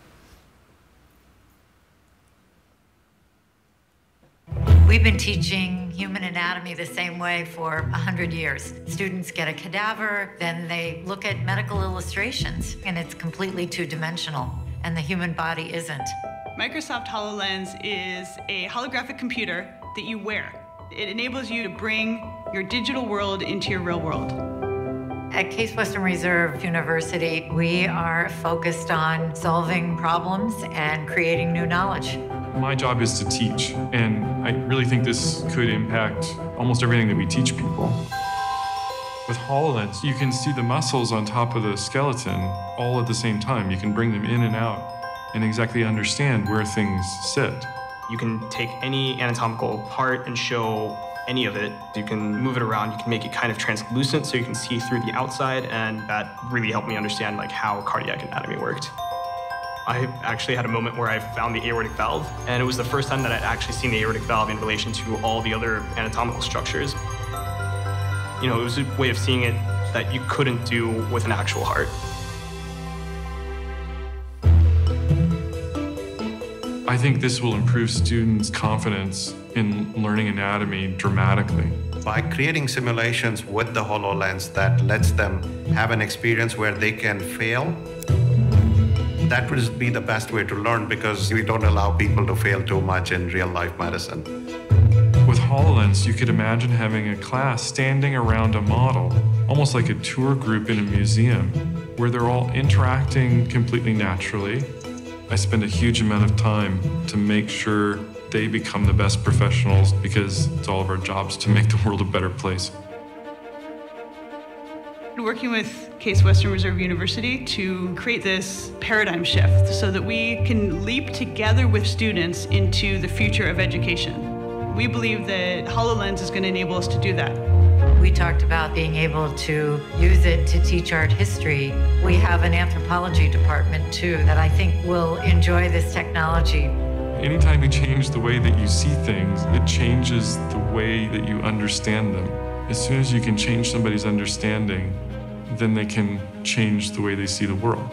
We've been teaching human anatomy the same way for a hundred years. Students get a cadaver, then they look at medical illustrations, and it's completely two-dimensional, and the human body isn't. Microsoft HoloLens is a holographic computer that you wear. It enables you to bring your digital world into your real world. At Case Western Reserve University, we are focused on solving problems and creating new knowledge. My job is to teach, and I really think this could impact almost everything that we teach people. With HoloLens, you can see the muscles on top of the skeleton all at the same time. You can bring them in and out and exactly understand where things sit. You can take any anatomical part and show any of it. You can move it around, you can make it kind of translucent so you can see through the outside, and that really helped me understand like how cardiac anatomy worked. I actually had a moment where I found the aortic valve, and it was the first time that I'd actually seen the aortic valve in relation to all the other anatomical structures. You know, it was a way of seeing it that you couldn't do with an actual heart. I think this will improve students' confidence in learning anatomy dramatically. By creating simulations with the HoloLens that lets them have an experience where they can fail, that would be the best way to learn, because we don't allow people to fail too much in real-life medicine. With HoloLens, you could imagine having a class standing around a model, almost like a tour group in a museum, where they're all interacting completely naturally. I spend a huge amount of time to make sure they become the best professionals, because it's all of our jobs to make the world a better place. Working with Case Western Reserve University to create this paradigm shift so that we can leap together with students into the future of education. We believe that HoloLens is going to enable us to do that. We talked about being able to use it to teach art history. We have an anthropology department too that I think will enjoy this technology. Anytime you change the way that you see things, it changes the way that you understand them. As soon as you can change somebody's understanding, then they can change the way they see the world.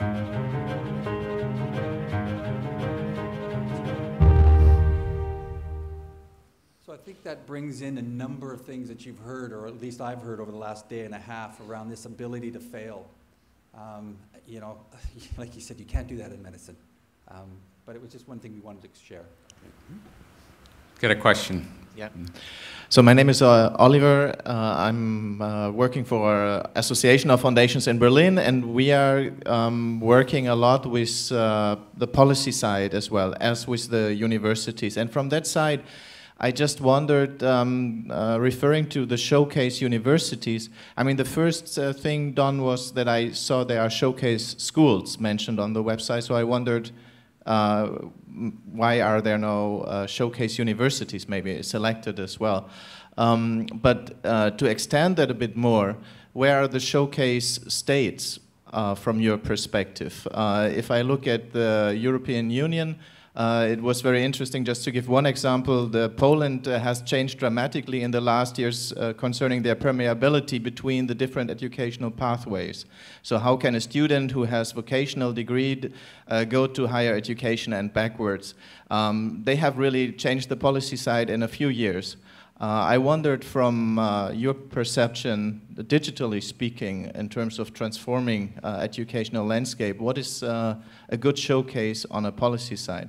So I think that brings in a number of things that you've heard, or at least I've heard over the last day and a half, around this ability to fail. Um, you know, like you said, you can't do that in medicine. Um, but it was just one thing we wanted to share. Got a question? Yeah. So my name is uh, Oliver. Uh, I'm uh, working for Association of Foundations in Berlin, and we are um, working a lot with uh, the policy side as well as with the universities. And from that side, I just wondered, um, uh, referring to the showcase universities, I mean, the first uh, thing done was that I saw there are showcase schools mentioned on the website, so I wondered, uh, why are there no uh, showcase universities maybe selected as well? Um, but uh, to extend that a bit more, where are the showcase states uh, from your perspective? Uh, if I look at the European Union, uh, it was very interesting. Just to give one example, the Poland uh, has changed dramatically in the last years uh, concerning their permeability between the different educational pathways. So how can a student who has vocational degree uh, go to higher education and backwards? Um, they have really changed the policy side in a few years. Uh, I wondered from uh, your perception, digitally speaking, in terms of transforming uh, educational landscape, what is uh, a good showcase on a policy side?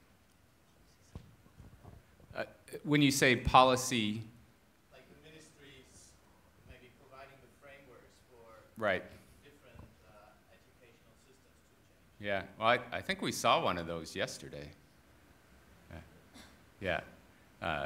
Uh, when you say policy, like the ministries maybe providing the frameworks for right. different uh, educational systems to change. Yeah, well, I, I think we saw one of those yesterday. Yeah. yeah. Uh,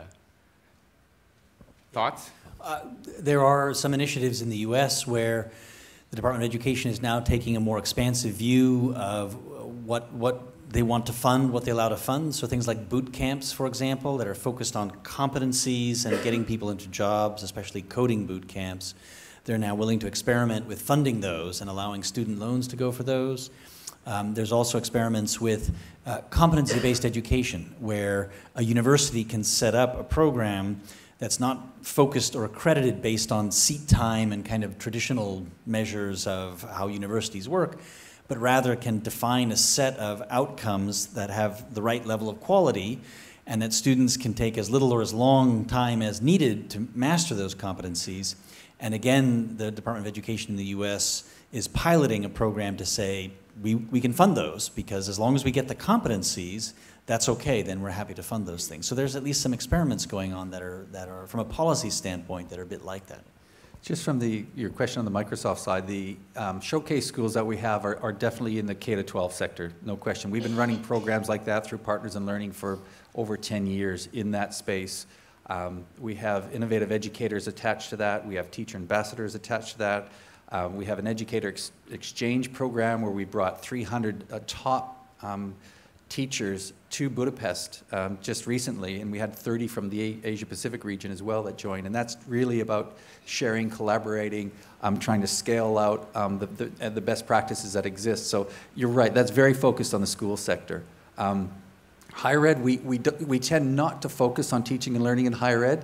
Thoughts? Uh, there are some initiatives in the U S where the Department of Education is now taking a more expansive view of what, what they want to fund, what they allow to fund. So things like boot camps, for example, that are focused on competencies and getting people into jobs, especially coding boot camps. They're now willing to experiment with funding those and allowing student loans to go for those. Um, there's also experiments with uh, competency-based education, where a university can set up a program that's not focused or accredited based on seat time and kind of traditional measures of how universities work, but rather can define a set of outcomes that have the right level of quality, and that students can take as little or as long time as needed to master those competencies. And again, the Department of Education in the U S is piloting a program to say, we, we can fund those, because as long as we get the competencies, that's okay, then we're happy to fund those things. So there's at least some experiments going on that are, that are from a policy standpoint, that are a bit like that. Just from the, your question on the Microsoft side, the um, showcase schools that we have are, are definitely in the K to twelve sector, no question. We've been running programs like that through Partners in Learning for over ten years in that space. Um, we have innovative educators attached to that. We have teacher ambassadors attached to that. Um, we have an educator ex exchange program where we brought three hundred uh, top um, teachers to Budapest um, just recently, and we had thirty from the Asia Pacific region as well that joined, and that's really about sharing, collaborating, um, trying to scale out um, the, the, the best practices that exist. So you're right, that's very focused on the school sector. Um, higher ed, we, we, do, we tend not to focus on teaching and learning in higher ed.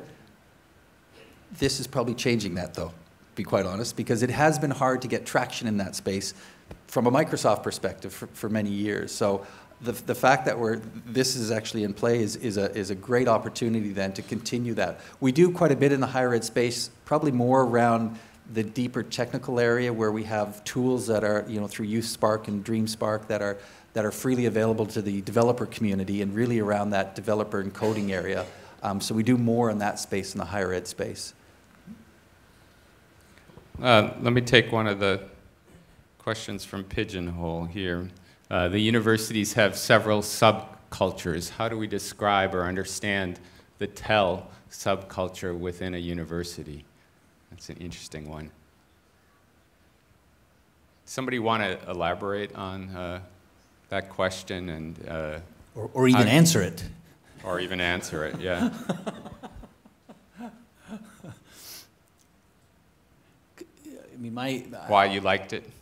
This is probably changing that though, to be quite honest, because it has been hard to get traction in that space from a Microsoft perspective for, for many years. So The, the fact that we're, this is actually in play is, is, a, is a great opportunity then to continue that. We do quite a bit in the higher ed space, probably more around the deeper technical area where we have tools that are, you know, through YouthSpark and DreamSpark that are, that are freely available to the developer community, and really around that developer and coding area. Um, so we do more in that space in the higher ed space. Uh, let me take one of the questions from Pigeonhole here. Uh, the universities have several subcultures. How do we describe or understand the T E L subculture within a university? That's an interesting one. Somebody want to elaborate on uh, that question and uh, or, or even how, answer it. Or even answer it, yeah. I mean, my why you liked it?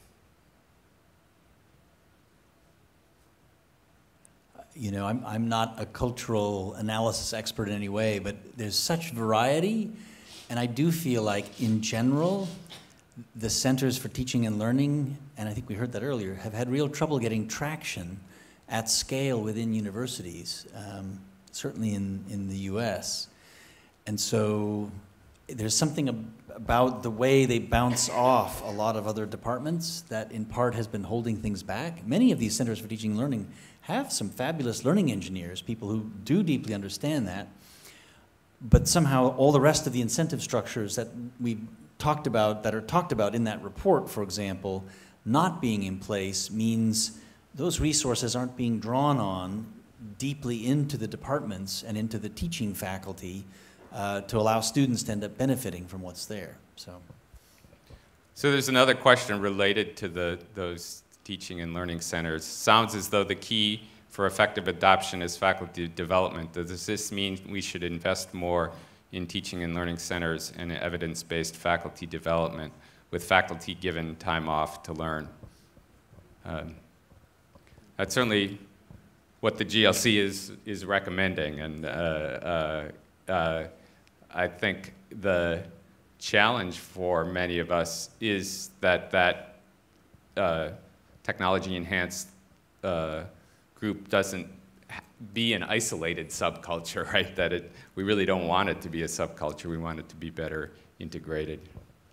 You know, I'm, I'm not a cultural analysis expert in any way, but there's such variety, and I do feel like, in general, the centers for teaching and learning, and I think we heard that earlier, have had real trouble getting traction at scale within universities, um, certainly in, in the U S. And so there's something ab about the way they bounce off a lot of other departments that in part has been holding things back. Many of these centers for teaching and learning have some fabulous learning engineers, people who do deeply understand that, but somehow all the rest of the incentive structures that we talked about, that are talked about in that report, for example, not being in place means those resources aren't being drawn on deeply into the departments and into the teaching faculty uh, to allow students to end up benefiting from what's there. So, so there's another question related to the, those teaching and learning centers. Sounds as though the key for effective adoption as faculty development, does this mean we should invest more in teaching and learning centers and evidence-based faculty development, with faculty given time off to learn? Um, that's certainly what the G L C is, is recommending, and uh, uh, uh, I think the challenge for many of us is that that uh, technology-enhanced uh, group doesn't be an isolated subculture, right? That it, we really don't want it to be a subculture. We want it to be better integrated.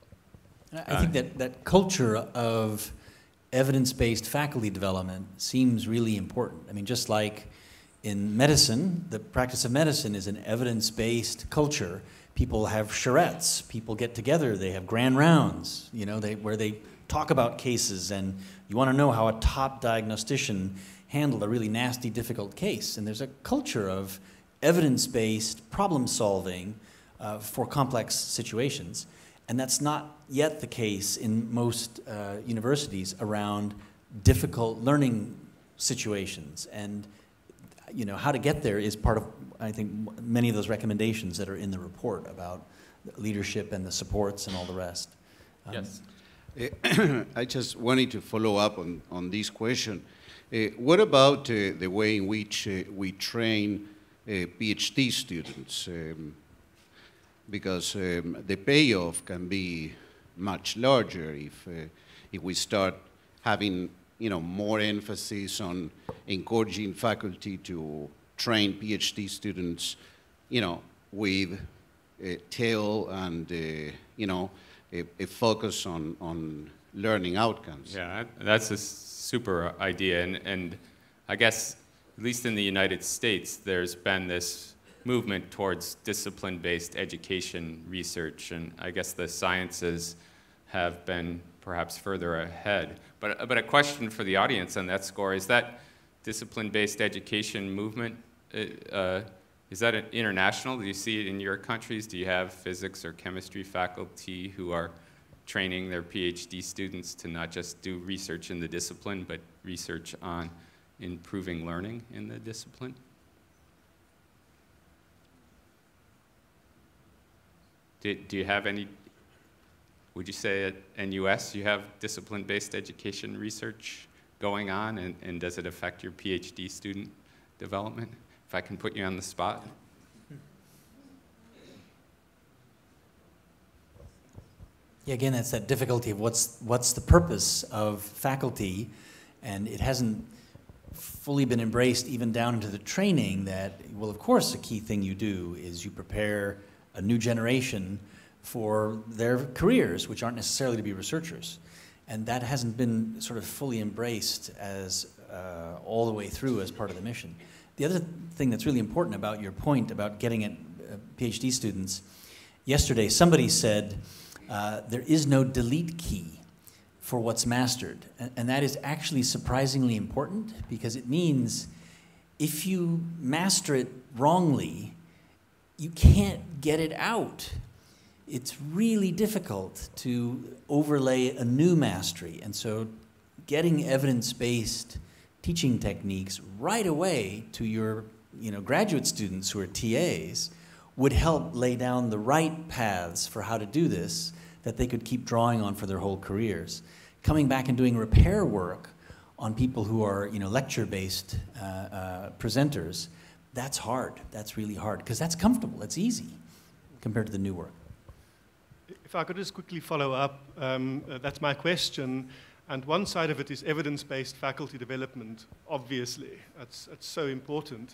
I think that, that culture of evidence-based faculty development seems really important. I mean, just like in medicine, the practice of medicine is an evidence-based culture. People have charrettes. People get together. They have grand rounds, you know, they, where they talk about cases, and you want to know how a top diagnostician handled a really nasty, difficult case. And there's a culture of evidence-based problem-solving uh, for complex situations. And that's not yet the case in most uh, universities around difficult learning situations. And you know, how to get there is part of, I think, many of those recommendations that are in the report about leadership and the supports and all the rest. Um, yes. Uh, I just wanted to follow up on, on this question. Uh, what about uh, the way in which uh, we train uh, PhD students? Um, because um, the payoff can be much larger if, uh, if we start having, you know, more emphasis on encouraging faculty to train PhD students, you know, with a tail and, uh, you know, a, a focus on, on learning outcomes. Yeah, that's a super idea. And, and I guess, at least in the United States, there's been this movement towards discipline-based education research, and I guess the sciences have been perhaps further ahead. But, but a question for the audience on that score, is that discipline-based education movement, uh, is that international? Do you see it in your countries? Do you have physics or chemistry faculty who are training their PhD students to not just do research in the discipline, but research on improving learning in the discipline? Do, do you have any, would you say at N U S you have discipline-based education research going on, and, and does it affect your PhD student development? If I can put you on the spot. Yeah, again, that's that difficulty of what's, what's the purpose of faculty, and it hasn't fully been embraced even down into the training that, well, of course, the key thing you do is you prepare a new generation for their careers, which aren't necessarily to be researchers. And that hasn't been sort of fully embraced as uh, all the way through as part of the mission. The other thing that's really important about your point about getting at uh, PhD students, yesterday somebody said uh, there is no delete key for what's mastered. And, and that is actually surprisingly important, because it means if you master it wrongly, you can't get it out. It's really difficult to overlay a new mastery. And so getting evidence-based teaching techniques right away to your you know, graduate students who are T As would help lay down the right paths for how to do this that they could keep drawing on for their whole careers. Coming back and doing repair work on people who are you know, lecture-based uh, uh, presenters, that's hard. That's really hard, because that's comfortable. It's easy compared to the new work. If I could just quickly follow up, um, uh, that's my question. And one side of it is evidence-based faculty development, obviously. That's, that's so important.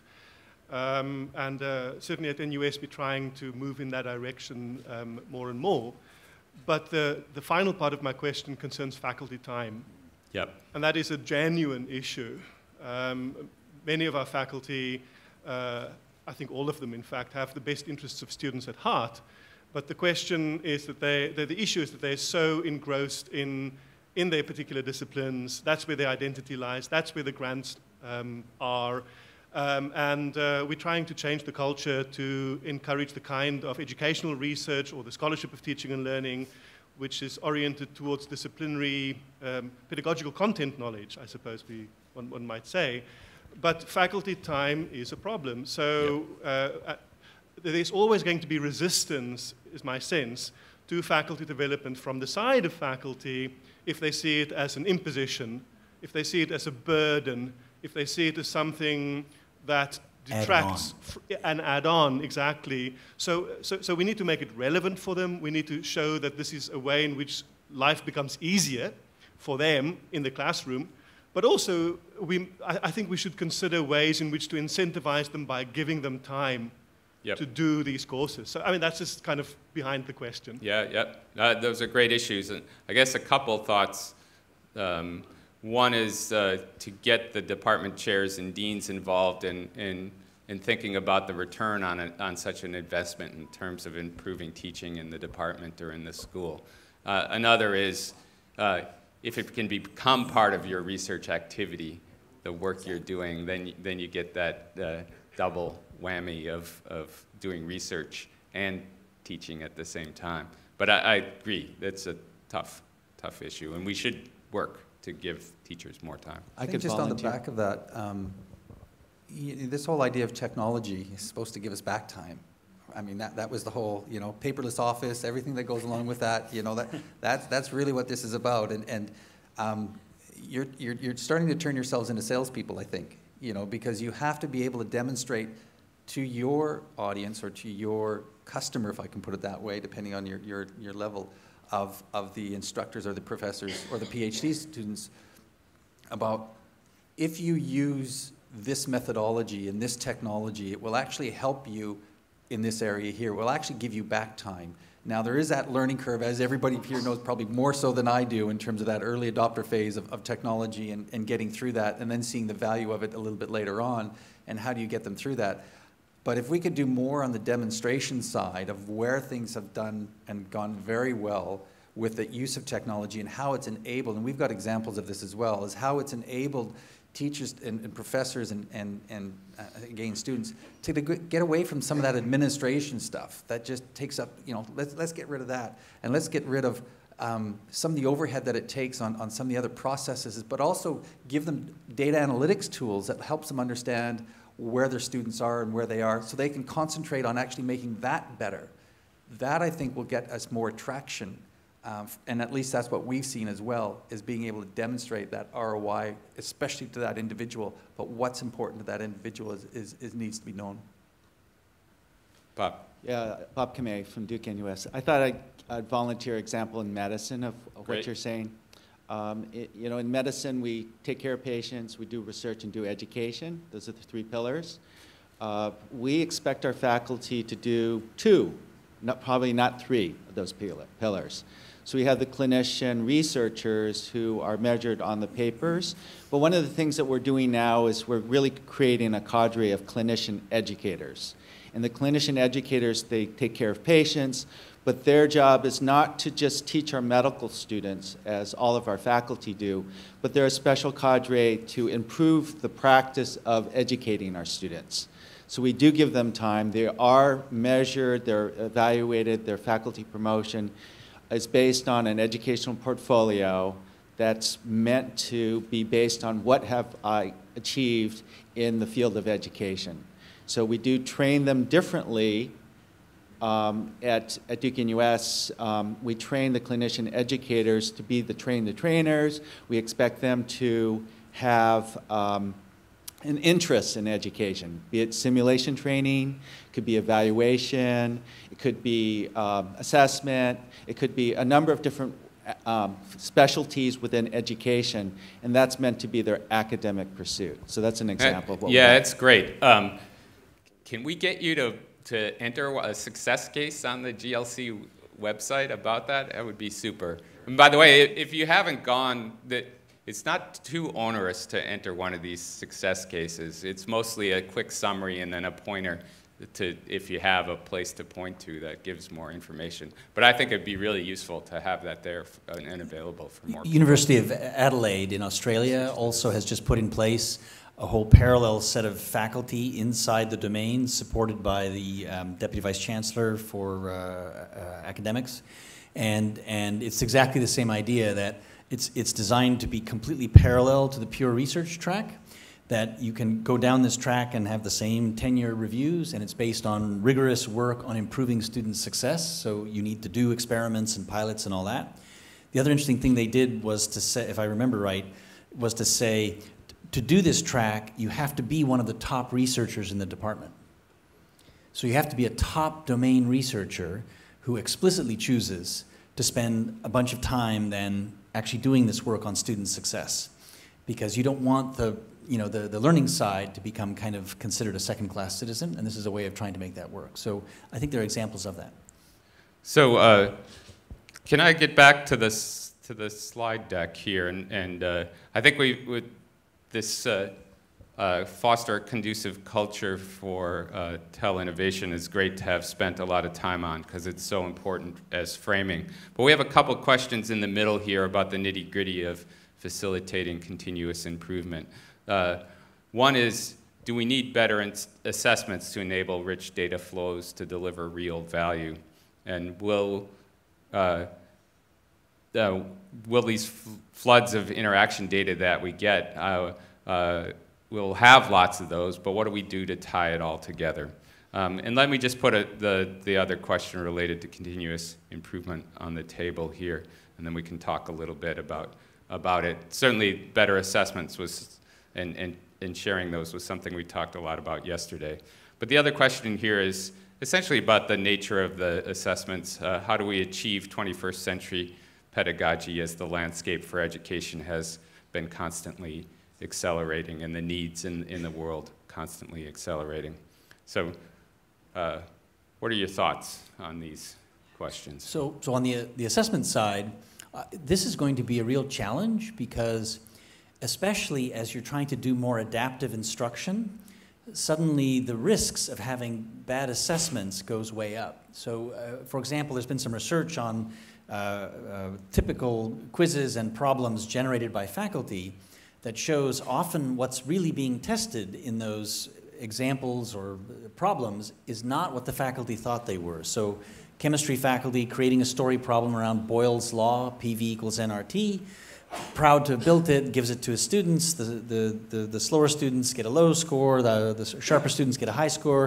Um, and uh, certainly at N U S, we're trying to move in that direction um, more and more. But the, the final part of my question concerns faculty time. Yep. And that is a genuine issue. Um, many of our faculty, Uh, I think all of them, in fact, have the best interests of students at heart. But the question is that they, the, the issue is that they're so engrossed in, in their particular disciplines. That's where their identity lies. That's where the grants um, are. Um, and uh, we're trying to change the culture to encourage the kind of educational research or the scholarship of teaching and learning which is oriented towards disciplinary um, pedagogical content knowledge, I suppose we, one, one might say. but faculty time is a problem. So uh, uh, there's always going to be resistance, is my sense, to faculty development from the side of faculty if they see it as an imposition, if they see it as a burden, if they see it as something that detracts and add on, exactly. So, so, so we need to make it relevant for them. We need to show that this is a way in which life becomes easier for them in the classroom. But also, we, I, I think we should consider ways in which to incentivize them by giving them time yep. to do these courses. So, I mean, that's just kind of behind the question. Yeah, yeah. Uh, those are great issues. And I guess a couple thoughts. Um, One is uh, to get the department chairs and deans involved in, in, in thinking about the return on, a, on such an investment in terms of improving teaching in the department or in the school. Uh, another is uh, if it can become part of your research activity, the work you're doing, then, then you get that uh, double whammy of, of doing research and teaching at the same time. But I, I agree, that's a tough, tough issue, and we should work to give teachers more time. I, I think just volunteer. On the back of that, um, this whole idea of technology is supposed to give us back time. I mean, that, that was the whole, you know, paperless office, everything that goes along with that, you know, that, that's, that's really what this is about. And, and um, you're, you're, you're starting to turn yourselves into salespeople, I think, you know, because you have to be able to demonstrate to your audience or to your customer, if I can put it that way, depending on your, your, your level, Of, of the instructors or the professors or the PhD students about if you use this methodology and this technology, it will actually help you in this area here. It will actually give you back time. Now, there is that learning curve, as everybody here knows probably more so than I do in terms of that early adopter phase of, of technology and, and getting through that and then seeing the value of it a little bit later on and how do you get them through that. But if we could do more on the demonstration side of where things have done and gone very well with the use of technology and how it's enabled, and we've got examples of this as well, is how it's enabled teachers and, and professors and, and, and uh, again, students to get away from some of that administration stuff that just takes up, you know, let's, let's get rid of that. And let's get rid of um, some of the overhead that it takes on, on some of the other processes, but also give them data analytics tools that helps them understand where their students are and where they are, so they can concentrate on actually making that better. That, I think, will get us more traction, um, and at least that's what we've seen as well, is being able to demonstrate that R O I, especially to that individual, but what's important to that individual is, is, is needs to be known. Bob. Yeah, Bob Kamei from Duke N U S. I thought I'd, I'd volunteer example in medicine of, of what you're saying. Um, it, you know, in medicine, we take care of patients, we do research and do education. Those are the three pillars. Uh, we expect our faculty to do two, not, probably not three of those pillars. So we have the clinician researchers who are measured on the papers. But one of the things that we're doing now is we're really creating a cadre of clinician educators. And the clinician educators, they take care of patients, but their job is not to just teach our medical students, as all of our faculty do, but they're a special cadre to improve the practice of educating our students. So we do give them time. They are measured, they're evaluated, their faculty promotion is based on an educational portfolio that's meant to be based on what have I achieved in the field of education. So we do train them differently. Um, at, at Duke N U S, um, we train the clinician educators to be the train the trainers. We expect them to have um, an interest in education, be it simulation training, it could be evaluation, it could be um, assessment, it could be a number of different um, specialties within education, and that's meant to be their academic pursuit. So that's an example uh, of what yeah, we're it's great. Um, can we get you to to enter a success case on the G L C website about that? That would be super. And by the way, if you haven't gone, that it's not too onerous to enter one of these success cases. It's mostly a quick summary and then a pointer to, if you have a place to point to that gives more information. But I think it'd be really useful to have that there and available for more people. University of Adelaide in Australia also has just put in place a whole parallel set of faculty inside the domain, supported by the um, Deputy Vice Chancellor for uh, uh, academics. And, and it's exactly the same idea, that it's, it's designed to be completely parallel to the pure research track, that you can go down this track and have the same ten-year reviews, and it's based on rigorous work on improving student success, so you need to do experiments and pilots and all that. The other interesting thing they did was to say, if I remember right, was to say, to do this track, you have to be one of the top researchers in the department. So you have to be a top domain researcher who explicitly chooses to spend a bunch of time then actually doing this work on student success, because you don't want the you know, the, the learning side to become kind of considered a second-class citizen, and this is a way of trying to make that work. So I think there are examples of that. So uh, can I get back to this to the slide deck here? And, and uh, I think we would this uh, uh, foster a conducive culture for uh, tele-innovation is great to have spent a lot of time on, because it's so important as framing. But we have a couple questions in the middle here about the nitty-gritty of facilitating continuous improvement. Uh, one is, do we need better assessments to enable rich data flows to deliver real value? And will, uh, uh, will these floods of interaction data that we get, uh, uh, we'll have lots of those, but what do we do to tie it all together? Um, and let me just put a, the, the other question related to continuous improvement on the table here, and then we can talk a little bit about, about it. Certainly better assessments was And, and, and sharing those was something we talked a lot about yesterday. But the other question here is essentially about the nature of the assessments. Uh, how do we achieve twenty-first century pedagogy as the landscape for education has been constantly accelerating and the needs in, in the world constantly accelerating? So uh, what are your thoughts on these questions? So, so on the, the assessment side, uh, this is going to be a real challenge, because especially as you're trying to do more adaptive instruction, suddenly the risks of having bad assessments goes way up. So, uh, for example, there's been some research on uh, uh, typical quizzes and problems generated by faculty that shows often what's really being tested in those examples or problems is not what the faculty thought they were. So, chemistry faculty creating a story problem around Boyle's law, P V equals N R T, proud to have built it, gives it to his students. The, the, the, the slower students get a low score, the, the sharper students get a high score.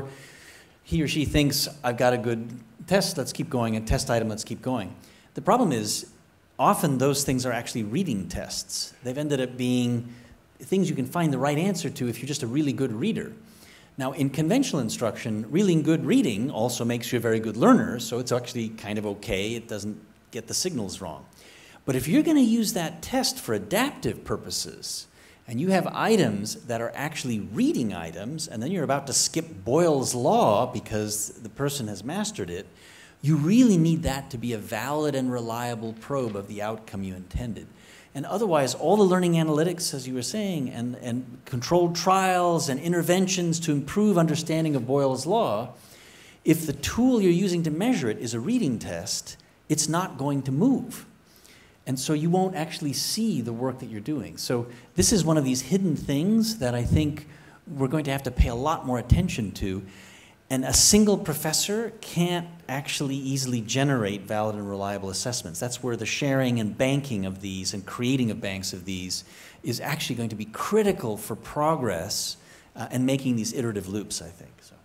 He or she thinks, I've got a good test, let's keep going, a test item, let's keep going. The problem is, often those things are actually reading tests. They've ended up being things you can find the right answer to if you're just a really good reader. Now, in conventional instruction, really good reading also makes you a very good learner, so it's actually kind of okay, it doesn't get the signals wrong. But if you're going to use that test for adaptive purposes, and you have items that are actually reading items, and then you're about to skip Boyle's law because the person has mastered it, you really need that to be a valid and reliable probe of the outcome you intended. And otherwise, all the learning analytics, as you were saying, and, and controlled trials and interventions to improve understanding of Boyle's law, if the tool you're using to measure it is a reading test, it's not going to move. And so you won't actually see the work that you're doing. So this is one of these hidden things that I think we're going to have to pay a lot more attention to. And a single professor can't actually easily generate valid and reliable assessments. That's where the sharing and banking of these and creating of banks of these is actually going to be critical for progress uh, and making these iterative loops, I think. So.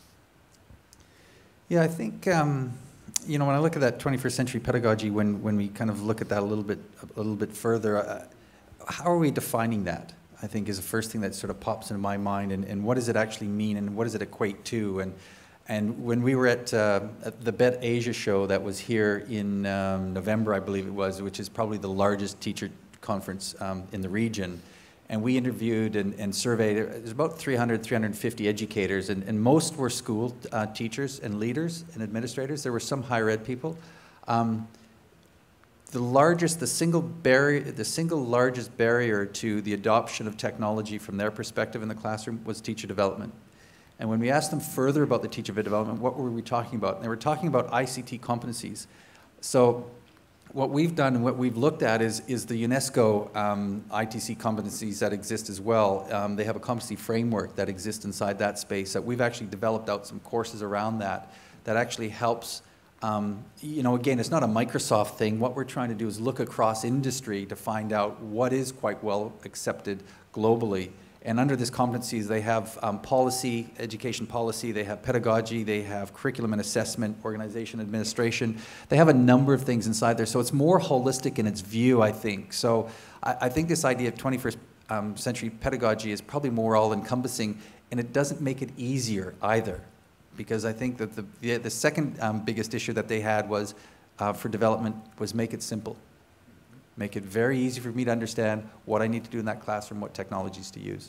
Yeah, I think... Um You know, when I look at that twenty-first century pedagogy, when, when we kind of look at that a little bit, a little bit further, uh, how are we defining that? I think is the first thing that sort of pops into my mind, and, and what does it actually mean, and what does it equate to? And, and when we were at, uh, at the B E T Asia show that was here in um, November, I believe it was, which is probably the largest teacher conference um, in the region, and we interviewed and, and surveyed, there's about three hundred, three hundred fifty educators, and, and most were school uh, teachers and leaders and administrators. There were some higher ed people. Um, the largest, the single barrier, the single largest barrier to the adoption of technology from their perspective in the classroom was teacher development. And when we asked them further about the teacher development, what were we talking about? And they were talking about I C T competencies. So what we've done and what we've looked at is, is the UNESCO um, I T C competencies that exist as well. Um, they have a competency framework that exists inside that space that we've actually developed out some courses around that that actually helps, um, you know, again, it's not a Microsoft thing. What we're trying to do is look across industry to find out what is quite well accepted globally And under this competencies, they have um, policy, education policy, they have pedagogy, they have curriculum and assessment, organization, administration. They have a number of things inside there. So it's more holistic in its view, I think. So I, I think this idea of twenty-first um, century pedagogy is probably more all-encompassing, and it doesn't make it easier either. Because I think that the, the, the second um, biggest issue that they had was, uh, for development, was make it simple. Make it very easy for me to understand what I need to do in that classroom, what technologies to use.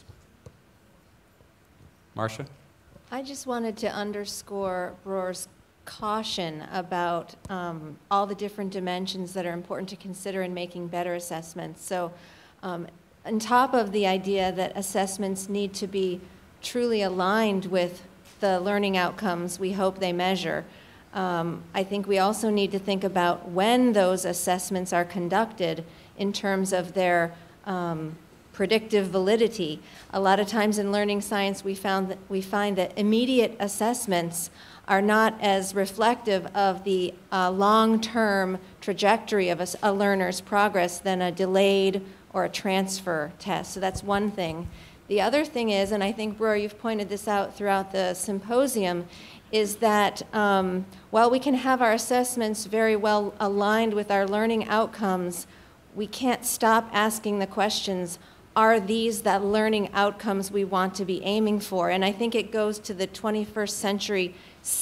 Marcia? I just wanted to underscore Bror's caution about um, all the different dimensions that are important to consider in making better assessments. So um, on top of the idea that assessments need to be truly aligned with the learning outcomes we hope they measure, Um, I think we also need to think about when those assessments are conducted in terms of their um, predictive validity. A lot of times in learning science, we found that we find that immediate assessments are not as reflective of the uh, long-term trajectory of a, a learner's progress than a delayed or a transfer test. So that's one thing. The other thing is, and I think, Bror, you've pointed this out throughout the symposium, is that um, while we can have our assessments very well aligned with our learning outcomes, we can't stop asking the questions, are these the learning outcomes we want to be aiming for? And I think it goes to the twenty-first century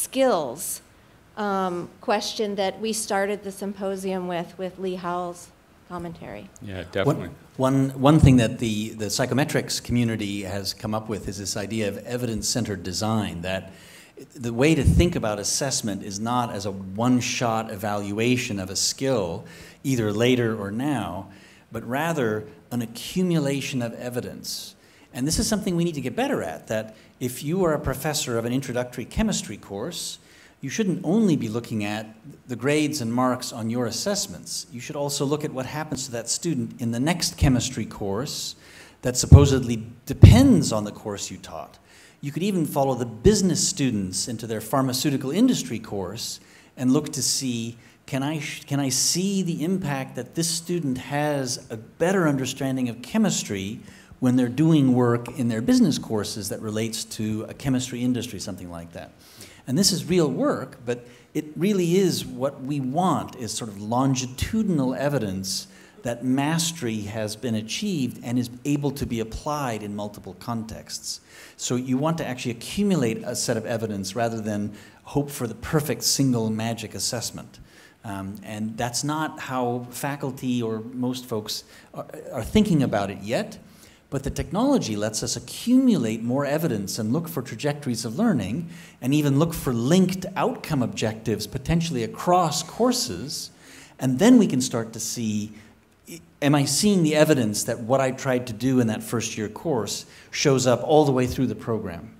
skills um, question that we started the symposium with, with Lee Howell's commentary. Yeah, definitely. One, one, one thing that the, the psychometrics community has come up with is this idea of evidence-centered design, that the way to think about assessment is not as a one-shot evaluation of a skill, either later or now, but rather an accumulation of evidence. And this is something we need to get better at, that if you are a professor of an introductory chemistry course, you shouldn't only be looking at the grades and marks on your assessments. You should also look at what happens to that student in the next chemistry course that supposedly depends on the course you taught. You could even follow the business students into their pharmaceutical industry course and look to see, can I, can I see the impact that this student has a better understanding of chemistry when they're doing work in their business courses that relates to a chemistry industry, something like that. And this is real work, but it really is what we want, is sort of longitudinal evidence that mastery has been achieved and is able to be applied in multiple contexts. So you want to actually accumulate a set of evidence rather than hope for the perfect single magic assessment. Um, and that's not how faculty or most folks are, are thinking about it yet. But the technology lets us accumulate more evidence and look for trajectories of learning and even look for linked outcome objectives potentially across courses. And then we can start to see, am I seeing the evidence that what I tried to do in that first year course shows up all the way through the program?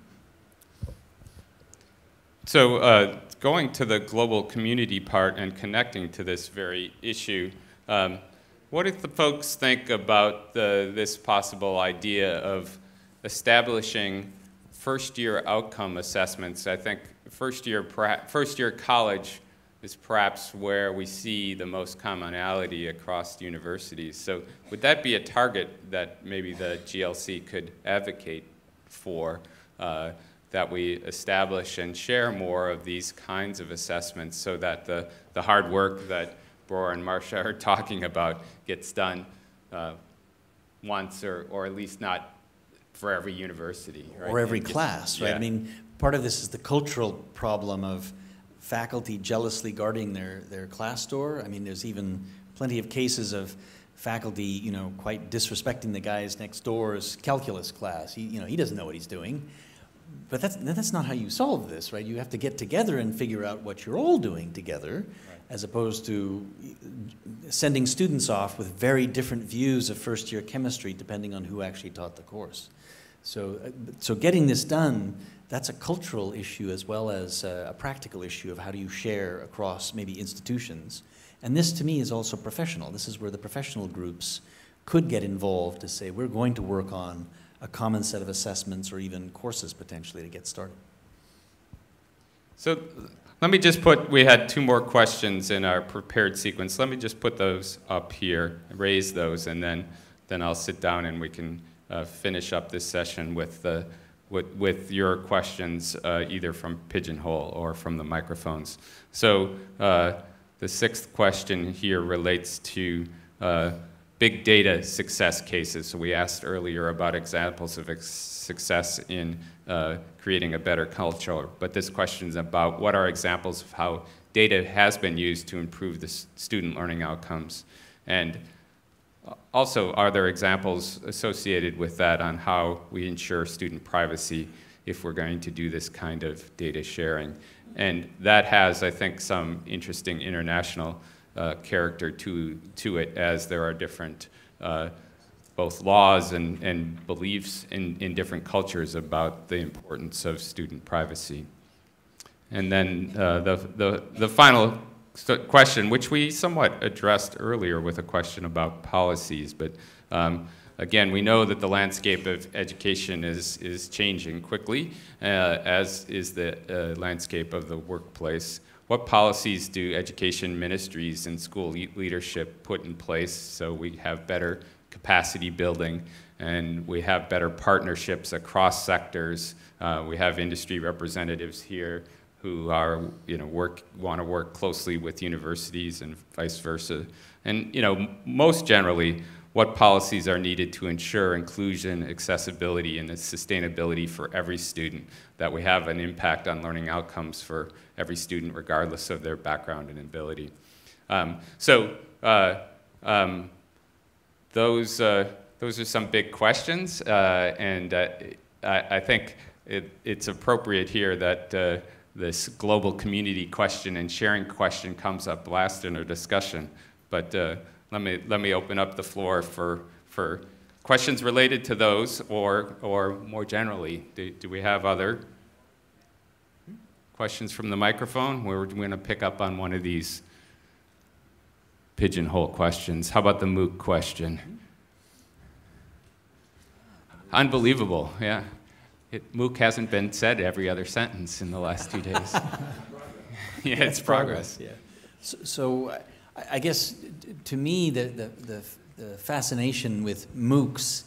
So uh, going to the global community part and connecting to this very issue, um, what do the folks think about the, this possible idea of establishing first-year outcome assessments? I think first-year first-year college is perhaps where we see the most commonality across universities. So would that be a target that maybe the G L C could advocate for, uh, that we establish and share more of these kinds of assessments so that the, the hard work that Bror and Marcia are talking about gets done uh, once, or, or at least not for every university, right? Or every just, class, right? Yeah. I mean, part of this is the cultural problem of faculty jealously guarding their, their class door. I mean, there's even plenty of cases of faculty, you know, quite disrespecting the guys next door's calculus class. He, you know, he doesn't know what he's doing. But that's, that's not how you solve this, right? You have to get together and figure out what you're all doing together, right, as opposed to sending students off with very different views of first-year chemistry depending on who actually taught the course. So, so getting this done, that's a cultural issue as well as a, a practical issue of how do you share across maybe institutions. And this, to me, is also professional. This is where the professional groups could get involved to say, we're going to work on a common set of assessments or even courses potentially to get started. So let me just put, we had two more questions in our prepared sequence. Let me just put those up here, raise those, and then, then I'll sit down and we can uh, finish up this session with, uh, with, with your questions, uh, either from Pigeonhole or from the microphones. So uh, the sixth question here relates to uh, big data success cases. So we asked earlier about examples of ex success in uh, creating a better culture, but this question is about what are examples of how data has been used to improve the student learning outcomes. And also, are there examples associated with that on how we ensure student privacy if we're going to do this kind of data sharing? And that has, I think, some interesting international uh, character to, to it, as there are different uh, both laws and, and beliefs in, in different cultures about the importance of student privacy. And then uh, the, the, the final question, which we somewhat addressed earlier with a question about policies, but um, again, we know that the landscape of education is, is changing quickly, uh, as is the uh, landscape of the workplace. What policies do education ministries and school leadership put in place so we have better capacity building and we have better partnerships across sectors? Uh, we have industry representatives here who are, you know, work, want to work closely with universities and vice versa. And, you know, most generally, what policies are needed to ensure inclusion, accessibility, and sustainability for every student, that we have an impact on learning outcomes for every student, regardless of their background and ability. Um, so uh, um, those, uh, those are some big questions, uh, and uh, I, I think it, it's appropriate here that uh, this global community question and sharing question comes up last in our discussion. But uh, let me let me open up the floor for for questions related to those, or or more generally. Do, do we have other questions from the microphone? We're going to pick up on one of these pigeonhole questions. How about the MOOC question? Unbelievable, yeah. It, MOOC hasn't been said every other sentence in the last two days. Yeah, it's progress. progress. Yeah. So, so I, I guess to me the, the, the, the fascination with MOOCs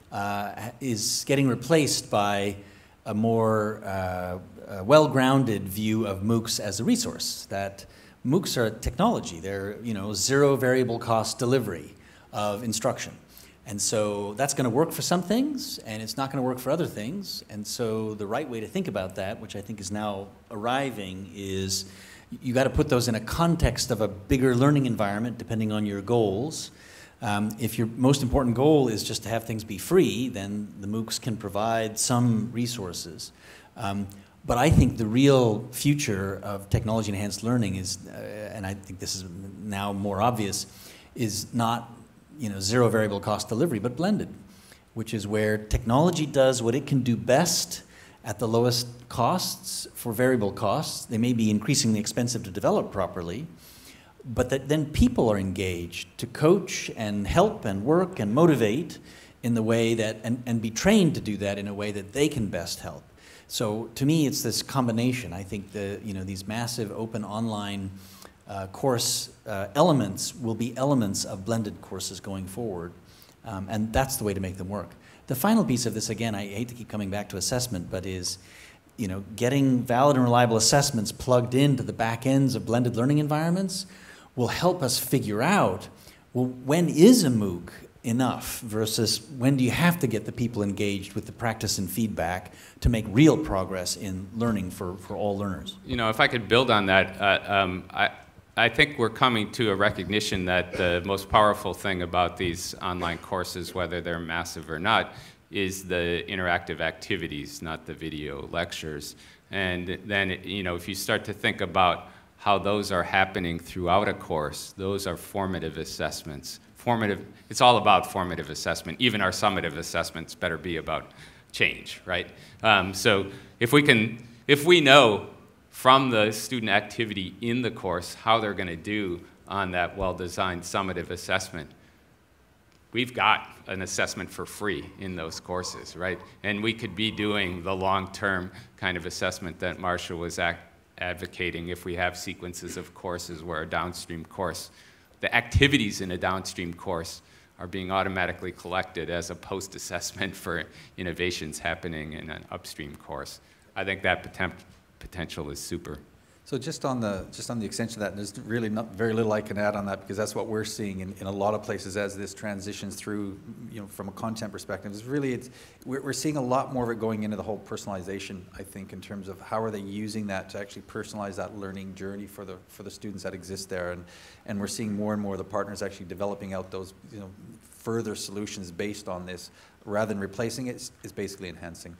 uh, is getting replaced by a more uh, a well-grounded view of MOOCs as a resource. That MOOCs are technology. They're, you know, zero variable cost delivery of instruction. And so that's going to work for some things, and it's not going to work for other things. And so the right way to think about that, which I think is now arriving, is you got to put those in a context of a bigger learning environment, depending on your goals. Um, if your most important goal is just to have things be free, then the MOOCs can provide some resources. Um, but I think the real future of technology-enhanced learning is, uh, and I think this is now more obvious, is not, you know, zero variable cost delivery, but blended, which is where technology does what it can do best at the lowest costs for variable costs. They may be increasingly expensive to develop properly, but that then people are engaged to coach and help and work and motivate in the way that, and, and be trained to do that in a way that they can best help. So to me, it's this combination. I think the, you know, these massive open online Uh, course uh, elements will be elements of blended courses going forward, um, and that's the way to make them work. The final piece of this, again, I hate to keep coming back to assessment, but is, you know, getting valid and reliable assessments plugged into the back ends of blended learning environments will help us figure out, well, when is a MOOC enough versus when do you have to get the people engaged with the practice and feedback to make real progress in learning for, for all learners. You know, if I could build on that, uh, um, I, I think we're coming to a recognition that the most powerful thing about these online courses, whether they're massive or not, is the interactive activities, not the video lectures. And then, you know, if you start to think about how those are happening throughout a course, those are formative assessments. Formative, it's all about formative assessment. Even our summative assessments better be about change, right? Um, so if we can, if we know from the student activity in the course how they're going to do on that well-designed summative assessment, we've got an assessment for free in those courses, right? And we could be doing the long-term kind of assessment that Marcia was ac advocating if we have sequences of courses where a downstream course, the activities in a downstream course are being automatically collected as a post-assessment for innovations happening in an upstream course. I think that poten potential is super. So just on the just on the extension of that, there's really not very little I can add on that, because that's what we're seeing in, in a lot of places as this transitions through, you know, from a content perspective. It's really, it's, we're, we're seeing a lot more of it going into the whole personalization, I think, in terms of how are they using that to actually personalize that learning journey for the for the students that exist there. And, and we're seeing more and more of the partners actually developing out those, you know, further solutions based on this, rather than replacing it, is basically enhancing.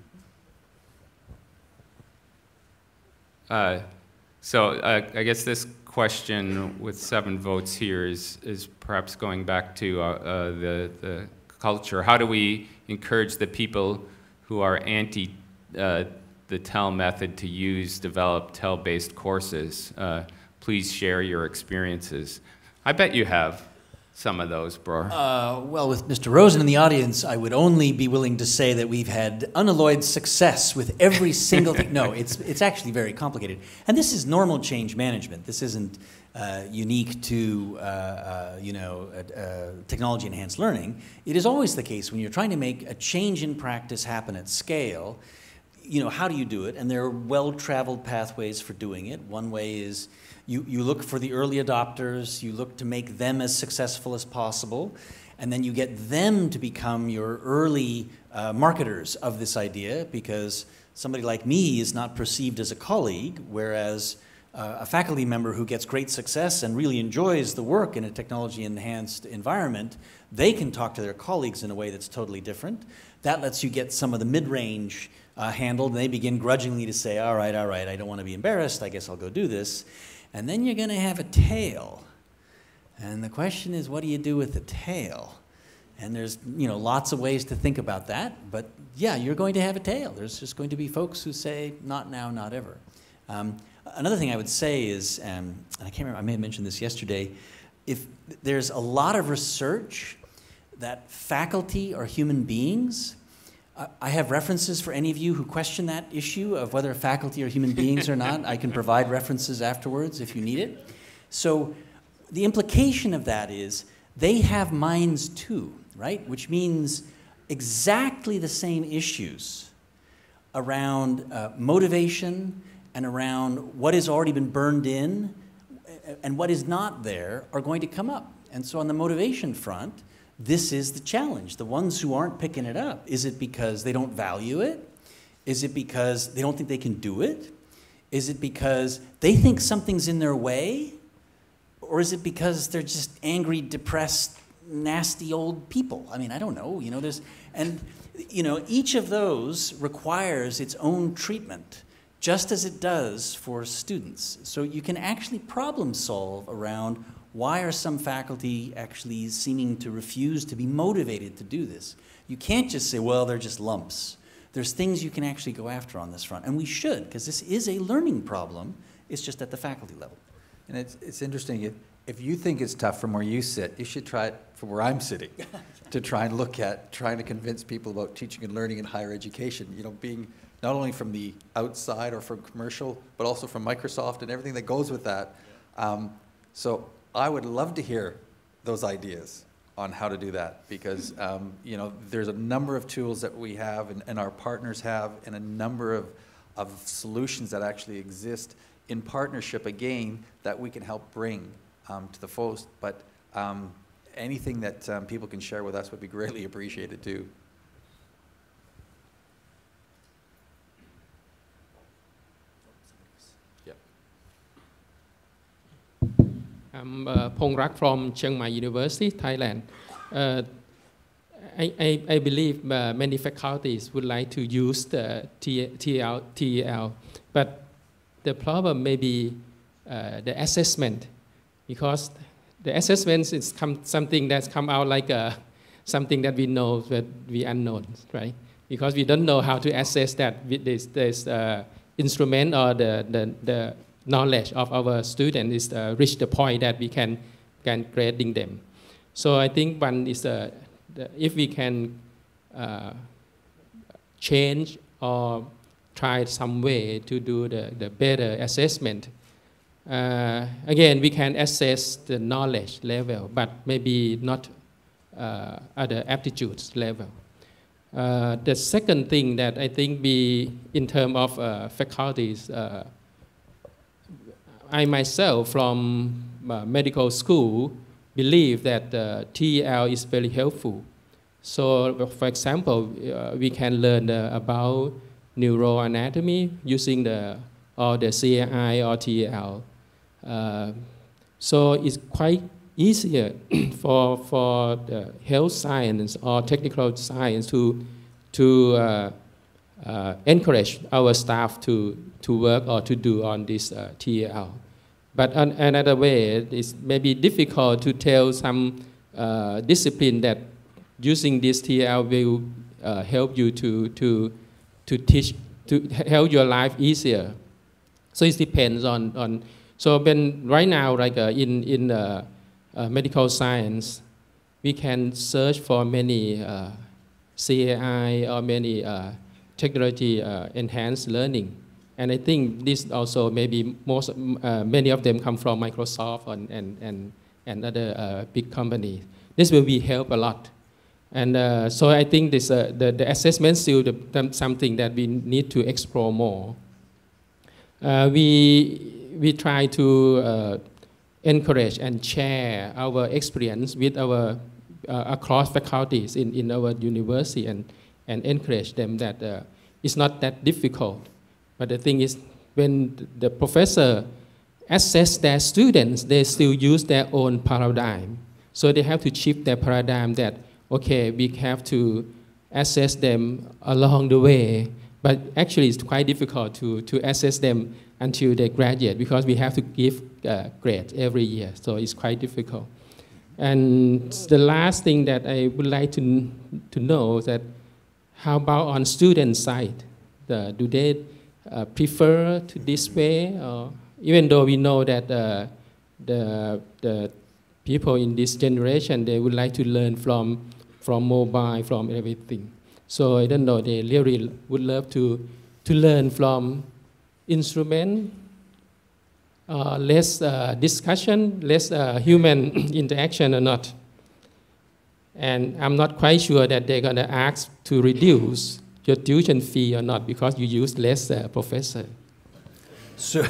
Uh, So uh, I guess this question with seven votes here is, is perhaps going back to uh, uh, the, the culture. How do we encourage the people who are anti uh, the T E L method to use, develop T E L-based courses? Uh, please share your experiences. I bet you have some of those, Bror. Uh, well, with Mister Rosen in the audience, I would only be willing to say that we've had unalloyed success with every single thing. No, it's, it's actually very complicated. And this is normal change management. This isn't uh, unique to, uh, uh, you know, uh, uh, technology-enhanced learning. It is always the case when you're trying to make a change in practice happen at scale, you know, how do you do it? And there are well-traveled pathways for doing it. One way is You, you look for the early adopters, you look to make them as successful as possible, and then you get them to become your early uh, marketers of this idea, because somebody like me is not perceived as a colleague, whereas uh, a faculty member who gets great success and really enjoys the work in a technology-enhanced environment, they can talk to their colleagues in a way that's totally different. That lets you get some of the mid-range uh, handled, and they begin grudgingly to say, all right, all right, I don't want to be embarrassed, I guess I'll go do this. And then you're going to have a tail. And the question is, what do you do with the tail? And there's, you know, lots of ways to think about that. But yeah, you're going to have a tail. There's just going to be folks who say, not now, not ever. Um, another thing I would say is, um, and I can't remember, I may have mentioned this yesterday, if there's a lot of research that faculty are human beings. I have references for any of you who question that issue of whether faculty are human beings or not. I can provide references afterwards if you need it. So the implication of that is they have minds too, right? Which means exactly the same issues around uh, motivation and around what has already been burned in and what is not there are going to come up. And so on the motivation front, this is the challenge. The ones who aren't picking it up, is it because they don't value it? Is it because they don't think they can do it? Is it because they think something's in their way? Or is it because they're just angry, depressed, nasty old people? I mean, I don't know, you know, there's, and, you know, each of those requires its own treatment, just as it does for students. So you can actually problem solve around why are some faculty actually seeming to refuse to be motivated to do this? You can't just say, well, they're just lumps. There's things you can actually go after on this front, and we should, because this is a learning problem. It's just at the faculty level. And it's, it's interesting, if, if you think it's tough from where you sit, you should try it from where I'm sitting, to try and look at trying to convince people about teaching and learning in higher education, you know, being not only from the outside or from commercial, but also from Microsoft and everything that goes with that. Um, so I would love to hear those ideas on how to do that, because um, you know, there's a number of tools that we have and, and our partners have, and a number of, of solutions that actually exist in partnership, again, that we can help bring um, to the folks. But um, anything that um, people can share with us would be greatly appreciated too. I'm uh, Pongrak from Chiang Mai University, Thailand. Uh, I, I, I believe uh, many faculties would like to use the T E L, but the problem may be uh, the assessment, because the assessment is come, something that's come out like a, something that we know but we unknown, right? Because we don't know how to assess that with this, this uh, instrument or the, the, the knowledge of our student is uh, reach the point that we can, can grading them. So I think one is uh, the, if we can uh, change or try some way to do the, the better assessment. Uh, again, we can assess the knowledge level, but maybe not uh, at the aptitude level. Uh, the second thing that I think be in terms of uh, faculties, uh, I myself from uh, medical school believe that uh, T E L is very helpful. So, for example, uh, we can learn uh, about neuroanatomy using the or the C A I or T E L. Uh, so it's quite easier for for the health science or technical science to to uh, uh, encourage our staff to to work or to do on this uh, T E L. But on another way, it's maybe difficult to tell some uh, discipline that using this T E L will uh, help you to to to teach to help your life easier. So it depends on on. So when right now, like uh, in in uh, uh, medical science, we can search for many uh, C A I or many uh, technology uh, enhanced learning, and I think this also maybe most uh, many of them come from Microsoft and and and, and other uh, big companies. This will be help a lot, and uh, so I think this uh, the the assessment still the, something that we need to explore more. Uh, we we try to uh, encourage and share our experience with our uh, across faculties in, in our university and, and encourage them that uh, it's not that difficult. But the thing is, when the professor assess their students, they still use their own paradigm. So they have to shift their paradigm that, okay, we have to assess them along the way, but actually it's quite difficult to, to assess them until they graduate because we have to give uh, grades every year, so it's quite difficult. And the last thing that I would like to, to know is that how about on student side? The, do they uh, prefer to this way? Or, even though we know that uh, the, the people in this generation, they would like to learn from, from mobile, from everything. So I don't know, they really would love to, to learn from instrument, uh, less uh, discussion, less uh, human interaction or not. And I'm not quite sure that they're going to ask to reduce your tuition fee or not because you use less uh, professor. So,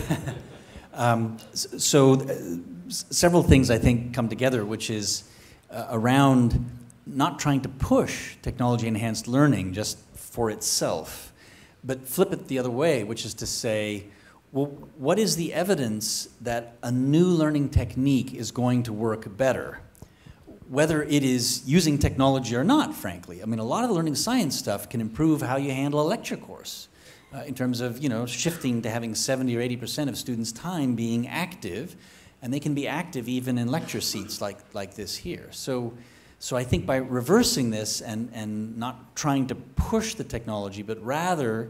um, so uh, several things I think come together, which is uh, around not trying to push technology-enhanced learning just for itself, but flip it the other way, which is to say, well, what is the evidence that a new learning technique is going to work better? Whether it is using technology or not, frankly. I mean, a lot of the learning science stuff can improve how you handle a lecture course uh, in terms of, you know, shifting to having seventy or eighty percent of students' time being active, and they can be active even in lecture seats like, like this here. So. So I think by reversing this and, and not trying to push the technology, but rather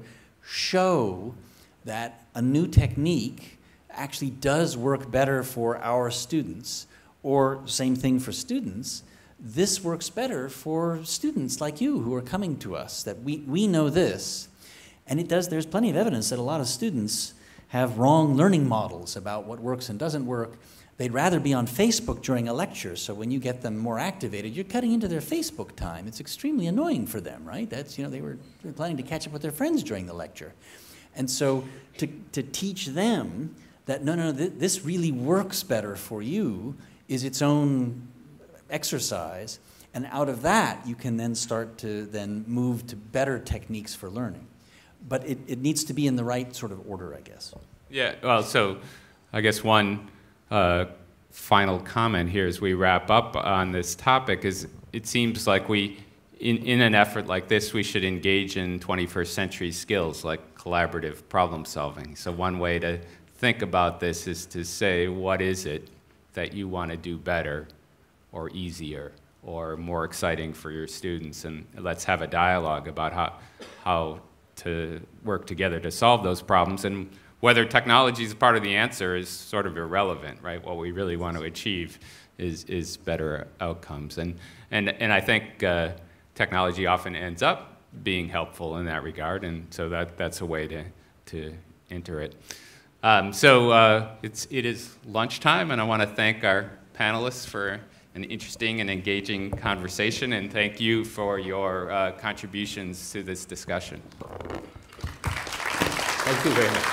show that a new technique actually does work better for our students, or same thing for students, this works better for students like you who are coming to us, that we, we know this. And it does, there's plenty of evidence that a lot of students have wrong learning models about what works and doesn't work. They'd rather be on Facebook during a lecture, so when you get them more activated, you're cutting into their Facebook time. It's extremely annoying for them, right? That's, you know, they were planning to catch up with their friends during the lecture. And so to, to teach them that, no, no, th this really works better for you is its own exercise, and out of that, you can then start to then move to better techniques for learning. But it, it needs to be in the right sort of order, I guess. Yeah, well, so I guess one Uh, final comment here as we wrap up on this topic is it seems like we, in, in an effort like this, we should engage in twenty-first century skills like collaborative problem solving. So one way to think about this is to say, what is it that you want to do better or easier or more exciting for your students? And let's have a dialogue about how, how to work together to solve those problems. And whether technology is part of the answer is sort of irrelevant, right? What we really want to achieve is, is better outcomes. And, and, and I think uh, technology often ends up being helpful in that regard, and so that, that's a way to, to enter it. Um, so uh, it's, it is lunchtime, and I want to thank our panelists for an interesting and engaging conversation, and thank you for your uh, contributions to this discussion. Thank you very much.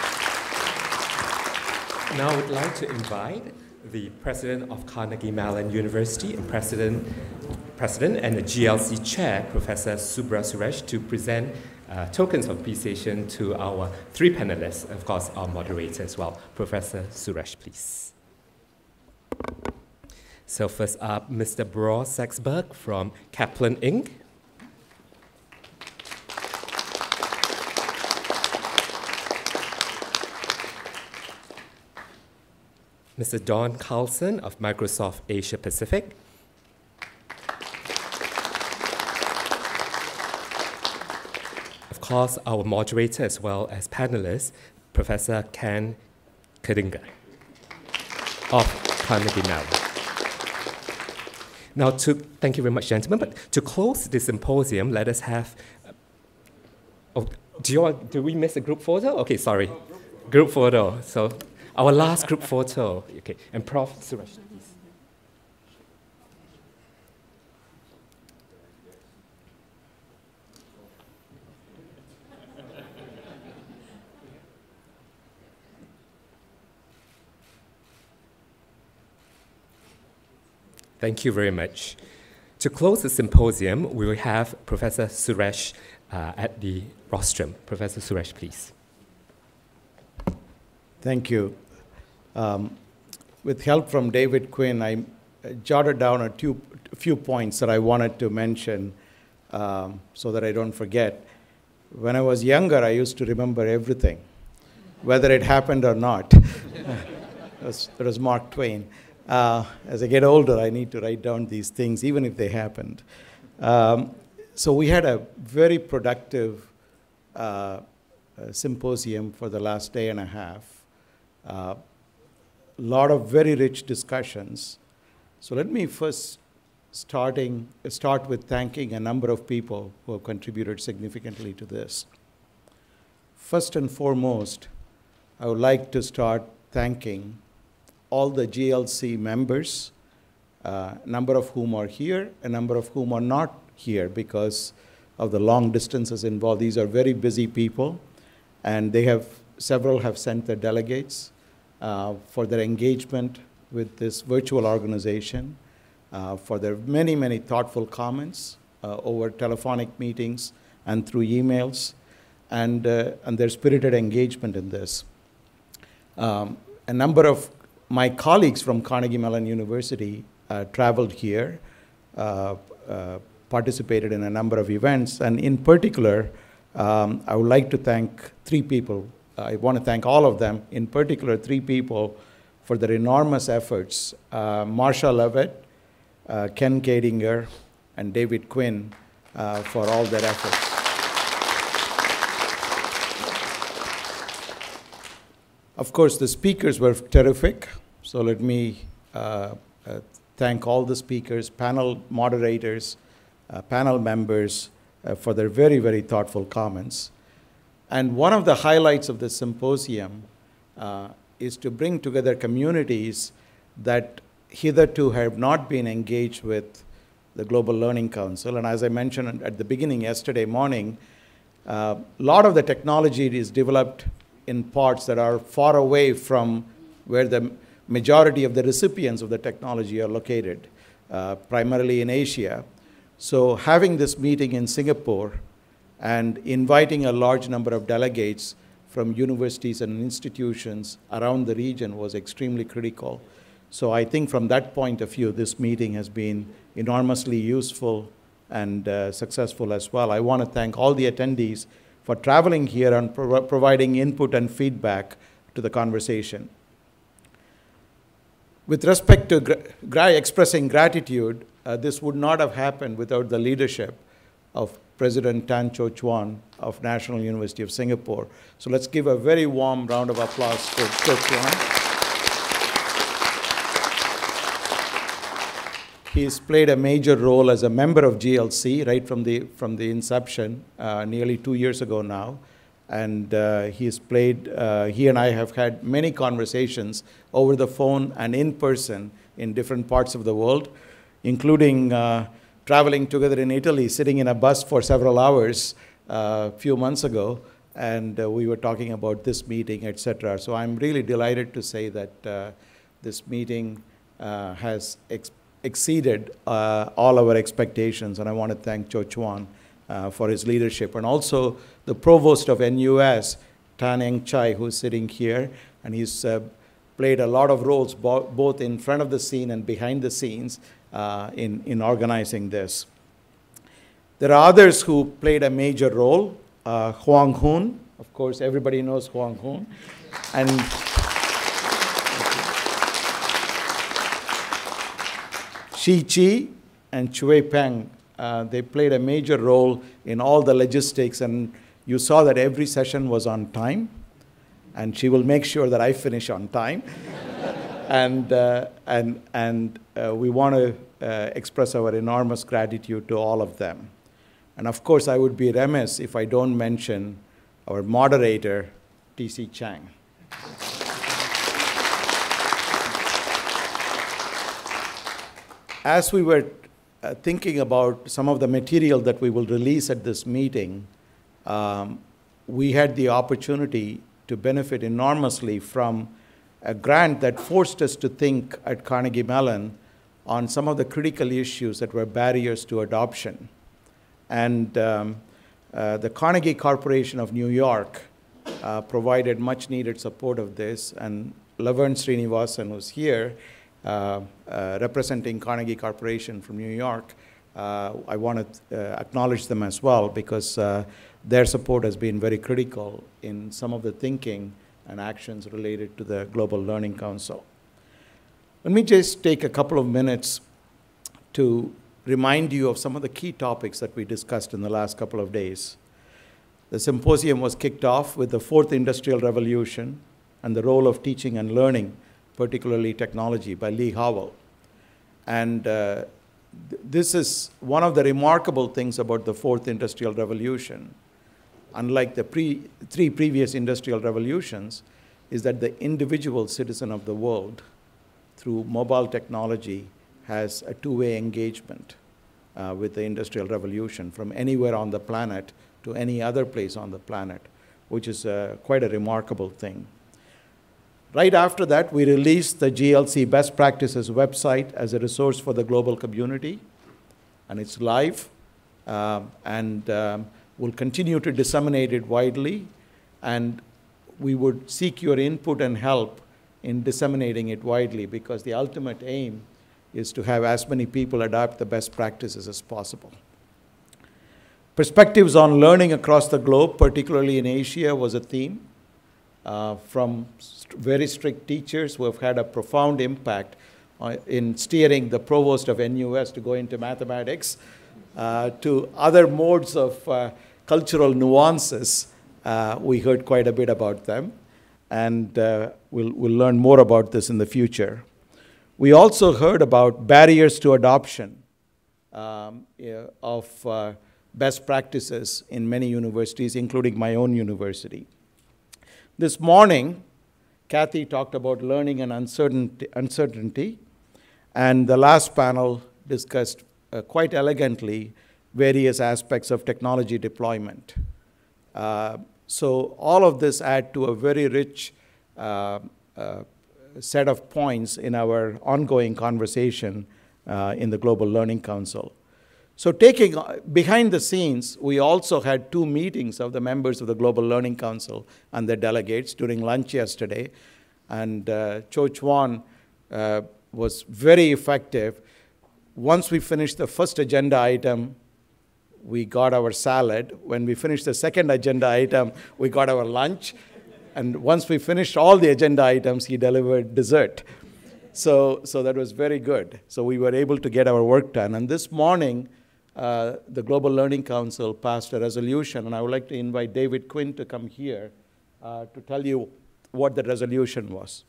Now I would like to invite the president of Carnegie Mellon University and president, president and the G L C chair, Professor Subra Suresh, to present uh, tokens of appreciation to our three panelists, of course, our moderator as well. Professor Suresh, please. So first up, Mister Bror Saxberg from Kaplan, Incorporated. Mister Don Carlson of Microsoft Asia Pacific. Of course, our moderator as well as panelists, Professor Ken Koedinger of Carnegie Mellon. Now, to thank you very much, gentlemen. But to close this symposium, let us have. Uh, oh, do you want, do we miss a group photo? Okay, sorry, oh, group, group photo. So. Our last group photo. Okay, and Professor Suresh, please. Thank you very much. To close the symposium, we will have Professor Suresh uh, at the rostrum. Professor Suresh, please. Thank you. Um, with help from David Quinn, I jotted down a few, a few points that I wanted to mention um, so that I don't forget. When I was younger, I used to remember everything, whether it happened or not. that, was, that was Mark Twain. Uh, as I get older, I need to write down these things, even if they happened. Um, so we had a very productive uh, uh, symposium for the last day and a half. A uh, lot of very rich discussions. So let me first starting, start with thanking a number of people who have contributed significantly to this. First and foremost, I would like to start thanking all the G L C members, a number of whom are here, a number of whom are not here because of the long distances involved. These are very busy people, and they have, several have sent their delegates uh, for their engagement with this virtual organization, uh, for their many, many thoughtful comments uh, over telephonic meetings and through emails, and, uh, and their spirited engagement in this. Um, a number of my colleagues from Carnegie Mellon University uh, traveled here, uh, uh, participated in a number of events, and in particular, um, I would like to thank three people. I want to thank all of them, in particular three people, for their enormous efforts. Uh, Marsha Levitt, uh, Ken Koedinger, and David Quinn uh, for all their efforts. Of course, the speakers were terrific, so let me uh, uh, thank all the speakers, panel moderators, uh, panel members uh, for their very, very thoughtful comments. And one of the highlights of the symposium uh, is to bring together communities that hitherto have not been engaged with the Global Learning Council. And as I mentioned at the beginning yesterday morning, a uh, lot of the technology is developed in parts that are far away from where the majority of the recipients of the technology are located, uh, primarily in Asia. So having this meeting in Singapore and inviting a large number of delegates from universities and institutions around the region was extremely critical. So I think from that point of view, this meeting has been enormously useful and uh, successful as well. I want to thank all the attendees for traveling here and pro providing input and feedback to the conversation. With respect to gra gra expressing gratitude, uh, this would not have happened without the leadership of President Tan Cho Chuan of National University of Singapore. So let's give a very warm round of applause to Cho Chuan. He's played a major role as a member of G L C right from the, from the inception, uh, nearly two years ago now. And uh, he's played, uh, he and I have had many conversations over the phone and in person in different parts of the world. including uh, traveling together in Italy, sitting in a bus for several hours uh, a few months ago, and uh, we were talking about this meeting, et cetera. So I'm really delighted to say that uh, this meeting uh, has ex exceeded uh, all our expectations, and I want to thank Cho Chuan uh, for his leadership, and also the provost of N U S, Tan Eng Chai, who's sitting here, and he's uh, played a lot of roles bo both in front of the scene and behind the scenes uh, in, in organizing this. There are others who played a major role. Uh, Huang Hun, of course, everybody knows Huang Hun. And Shi Chi and Chui Peng, uh, they played a major role in all the logistics, and you saw that every session was on time, and she will make sure that I finish on time. and uh, and, and uh, we want to uh, express our enormous gratitude to all of them. And of course, I would be remiss if I don't mention our moderator, T C Chang. As we were uh, thinking about some of the material that we will release at this meeting, um, we had the opportunity to benefit enormously from a grant that forced us to think at Carnegie Mellon on some of the critical issues that were barriers to adoption. And um, uh, the Carnegie Corporation of New York uh, provided much needed support of this, and Laverne Srinivasan, who's here, uh, uh, representing Carnegie Corporation from New York, uh, I want to uh, acknowledge them as well, because uh, their support has been very critical in some of the thinking and actions related to the Global Learning Council. Let me just take a couple of minutes to remind you of some of the key topics that we discussed in the last couple of days. The symposium was kicked off with the fourth industrial revolution and the role of teaching and learning, particularly technology, by Lee Howell. And uh, th this is one of the remarkable things about the fourth industrial revolution, unlike the pre three previous industrial revolutions, is that the individual citizen of the world, through mobile technology, has a two-way engagement uh, with the industrial revolution from anywhere on the planet to any other place on the planet, which is uh, quite a remarkable thing. Right after that, we released the G L C Best Practices website as a resource for the global community, and it's live, uh, and um, we'll continue to disseminate it widely, and we would seek your input and help in disseminating it widely, because the ultimate aim is to have as many people adopt the best practices as possible. Perspectives on learning across the globe, particularly in Asia, was a theme uh, from st very strict teachers who have had a profound impact uh, in steering the provost of N U S to go into mathematics, uh, to other modes of uh, cultural nuances. Uh, we heard quite a bit about them, and uh, we'll, we'll learn more about this in the future. We also heard about barriers to adoption um, yeah, of uh, best practices in many universities, including my own university. This morning, Kathy talked about learning and uncertainty, uncertainty, and the last panel discussed uh, quite elegantly various aspects of technology deployment. Uh, so all of this add to a very rich uh, uh, set of points in our ongoing conversation uh, in the Global Learning Council. So taking behind the scenes, we also had two meetings of the members of the Global Learning Council and their delegates during lunch yesterday. And uh, Cho Chuan uh, was very effective. Once we finished the first agenda item, we got our salad. When we finished the second agenda item, we got our lunch. And once we finished all the agenda items, he delivered dessert. So, so that was very good. So we were able to get our work done. And this morning, uh, the Global Learning Council passed a resolution, and I would like to invite David Quinn to come here uh, to tell you what the resolution was.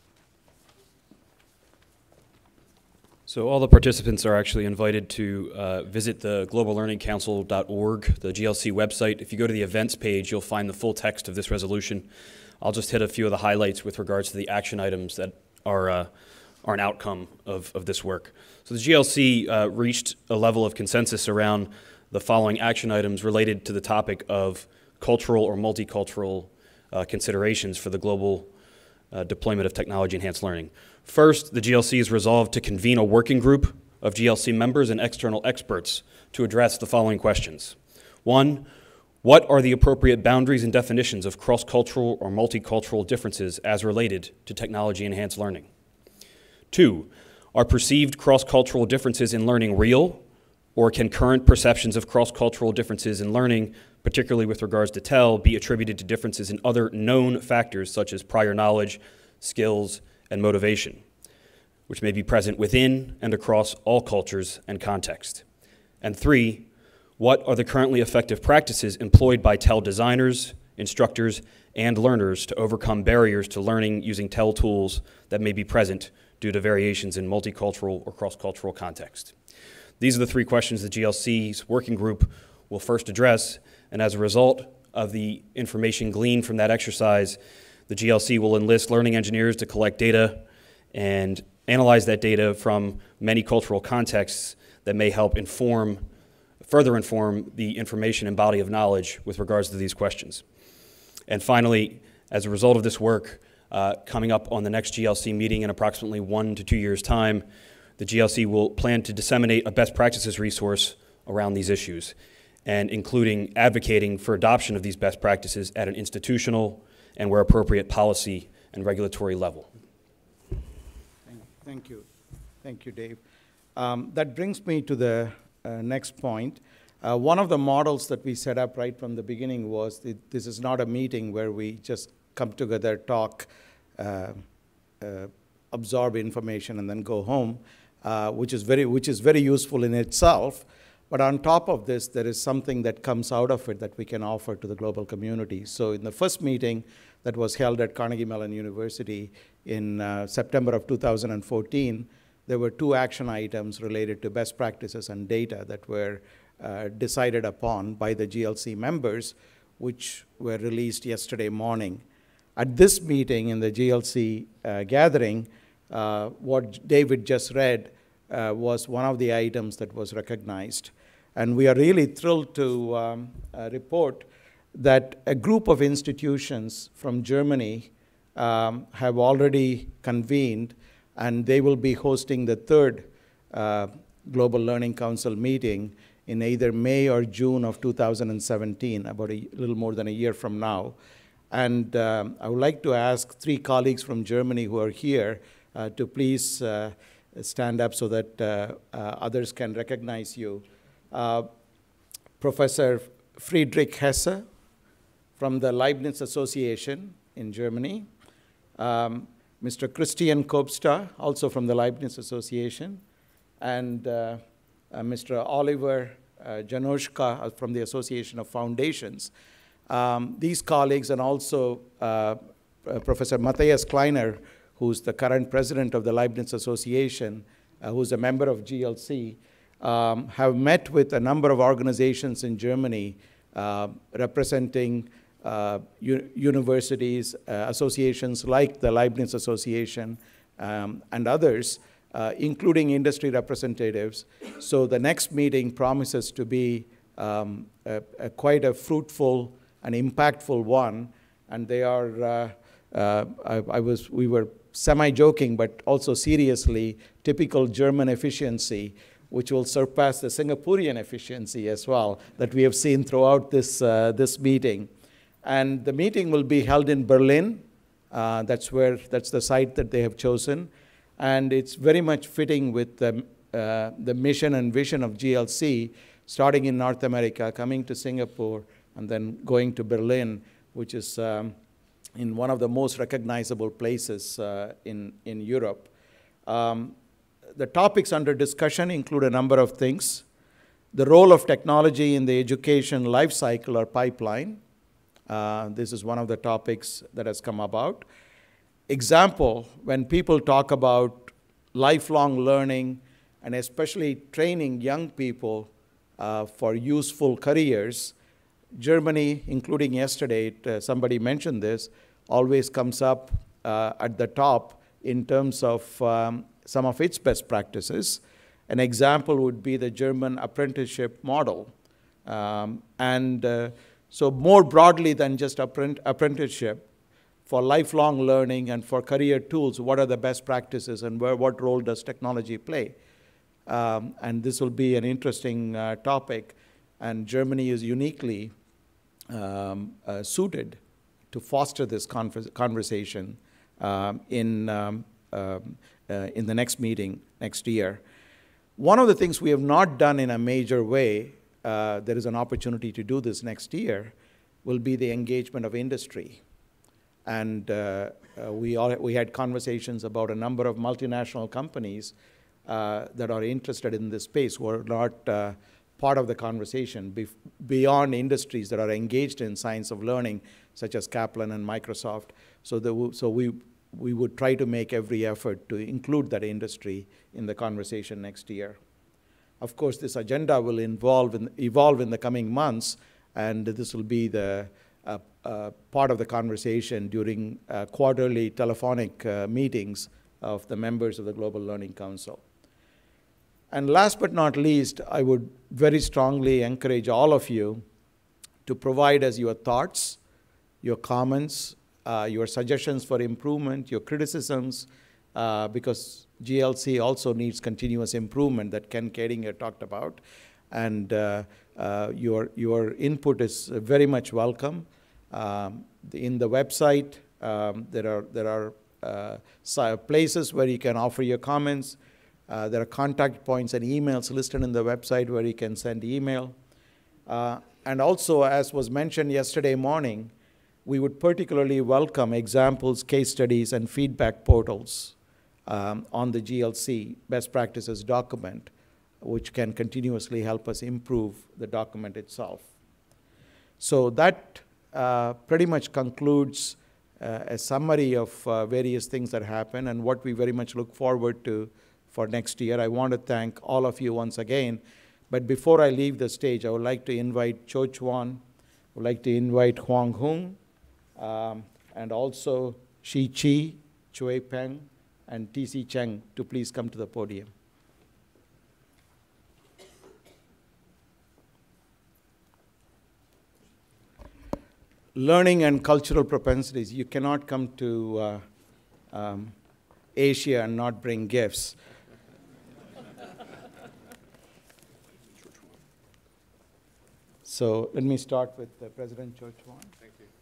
So all the participants are actually invited to uh, visit the global learning council dot org, the G L C website. If you go to the events page, you'll find the full text of this resolution. I'll just hit a few of the highlights with regards to the action items that are, uh, are an outcome of, of this work. So the G L C uh, reached a level of consensus around the following action items related to the topic of cultural or multicultural uh, considerations for the global uh, deployment of technology-enhanced learning. First, the G L C is resolved to convene a working group of G L C members and external experts to address the following questions. One, what are the appropriate boundaries and definitions of cross-cultural or multicultural differences as related to technology-enhanced learning? Two, are perceived cross-cultural differences in learning real, or can current perceptions of cross-cultural differences in learning, particularly with regards to T E L, be attributed to differences in other known factors such as prior knowledge, skills, and motivation, which may be present within and across all cultures and context? And three, what are the currently effective practices employed by T E L designers, instructors, and learners to overcome barriers to learning using T E L tools that may be present due to variations in multicultural or cross-cultural context? These are the three questions the G L C's working group will first address, and as a result of the information gleaned from that exercise, the G L C will enlist learning engineers to collect data and analyze that data from many cultural contexts that may help inform, further inform the information and body of knowledge with regards to these questions. And finally, as a result of this work, uh, coming up on the next G L C meeting in approximately one to two years' time, the G L C will plan to disseminate a best practices resource around these issues, and including advocating for adoption of these best practices at an institutional and, where appropriate, policy and regulatory level. Thank you. Thank you, Dave. Um, that brings me to the uh, next point. Uh, one of the models that we set up right from the beginning was that this is not a meeting where we just come together, talk, uh, uh, absorb information, and then go home, uh, which is very, which is very useful in itself. But on top of this, there is something that comes out of it that we can offer to the global community. So in the first meeting that was held at Carnegie Mellon University in uh, September of two thousand fourteen, there were two action items related to best practices and data that were uh, decided upon by the G L C members, which were released yesterday morning. At this meeting in the G L C uh, gathering, uh, what David just read uh, was one of the items that was recognized. And we are really thrilled to um, uh, report that a group of institutions from Germany um, have already convened, and they will be hosting the third uh, Global Learning Council meeting in either May or June of two thousand seventeen, about a little more than a year from now. And um, I would like to ask three colleagues from Germany who are here uh, to please uh, stand up so that uh, uh, others can recognize you. Uh, Professor Friedrich Hesse from the Leibniz Association in Germany. Um, Mister Christian Kobster, also from the Leibniz Association. And uh, uh, Mister Oliver uh, Janoschka from the Association of Foundations. Um, these colleagues, and also uh, uh, Professor Matthias Kleiner, who's the current president of the Leibniz Association, uh, who's a member of G L C, um, have met with a number of organizations in Germany uh, representing uh, universities, uh, associations like the Leibniz Association um, and others, uh, including industry representatives. So the next meeting promises to be um, a, a quite a fruitful an impactful one, and they are, uh, uh, I, I was, we were semi-joking, but also seriously, typical German efficiency, which will surpass the Singaporean efficiency as well, that we have seen throughout this, uh, this meeting. And the meeting will be held in Berlin. Uh, that's where, that's the site that they have chosen. And it's very much fitting with the, uh, the mission and vision of G L C, starting in North America, coming to Singapore, and then going to Berlin, which is um, in one of the most recognizable places uh, in, in Europe. Um, the topics under discussion include a number of things. The role of technology in the education life cycle or pipeline. Uh, this is one of the topics that has come about. Example, when people talk about lifelong learning, and especially training young people uh, for useful careers, Germany, including yesterday, it, uh, somebody mentioned this, always comes up uh, at the top in terms of um, some of its best practices. An example would be the German apprenticeship model. Um, and uh, so more broadly than just apprent apprenticeship, for lifelong learning and for career tools, what are the best practices and where, what role does technology play? Um, and this will be an interesting uh, topic. And Germany is uniquely um, uh, suited to foster this conversation um, in, um, um, uh, in the next meeting next year. One of the things we have not done in a major way, uh, there is an opportunity to do this next year, will be the engagement of industry. And uh, uh, we, all, we had conversations about a number of multinational companies uh, that are interested in this space who are not uh, part of the conversation bef beyond industries that are engaged in science of learning, such as Kaplan and Microsoft. So, the, so we, we would try to make every effort to include that industry in the conversation next year. Of course, this agenda will involve in, evolve in the coming months, and this will be the uh, uh, part of the conversation during uh, quarterly telephonic uh, meetings of the members of the Global Learning Council. And last but not least, I would very strongly encourage all of you to provide us your thoughts, your comments, uh, your suggestions for improvement, your criticisms, uh, because G L C also needs continuous improvement that Ken Koedinger talked about. And uh, uh, your, your input is very much welcome. Um, the, in the website, um, there are, there are uh, places where you can offer your comments. Uh, there are contact points and emails listed in the website where you can send email. Uh, and also, as was mentioned yesterday morning, we would particularly welcome examples, case studies, and feedback portals um, on the G L C best practices document, which can continuously help us improve the document itself. So that uh, pretty much concludes uh, a summary of uh, various things that happen and what we very much look forward to for next year. I want to thank all of you once again. But before I leave the stage, I would like to invite Cho Chuan, I would like to invite Huang Hung, um, and also Shi Chi, Chui Peng, and T C Cheng to please come to the podium. Learning and cultural propensities. You cannot come to uh, um, Asia and not bring gifts. So let me start with uh, President Cho Chuan. Thank you.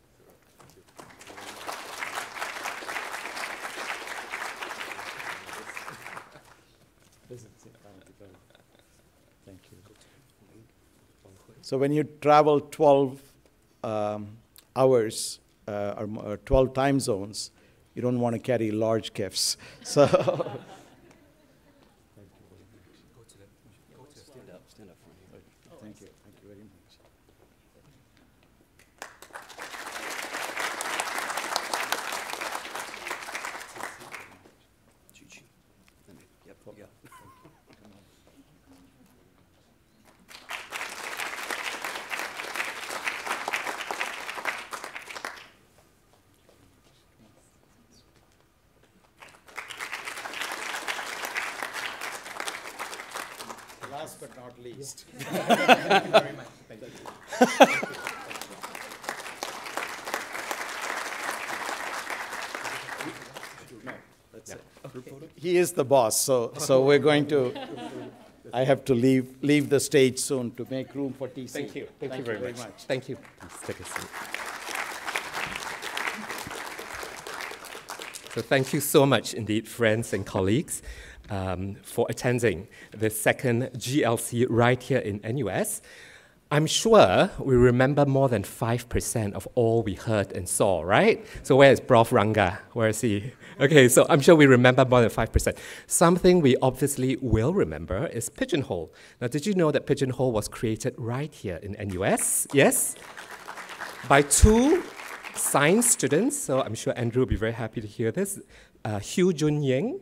Thank you. So when you travel twelve um, hours uh, or, or twelve time zones, you don't want to carry large gifts. So. Thank you. Thank you very much. Last but not least. Thank you very much. Thank you. No, that's it. Okay. He is the boss, so so we're going to. I have to leave leave the stage soon to make room for T C. Thank you. Thank, Thank you very, you very much. much. Thank you. Please take a seat. So thank you so much indeed, friends and colleagues, um, for attending the second G L C right here in N U S. I'm sure we remember more than five percent of all we heard and saw, right? So where is Prof Ranga? Where is he? Okay, so I'm sure we remember more than five percent. Something we obviously will remember is Pigeonhole. Now, did you know that Pigeonhole was created right here in N U S? Yes? By two science students, so I'm sure Andrew will be very happy to hear this, uh, Hugh Jun Ying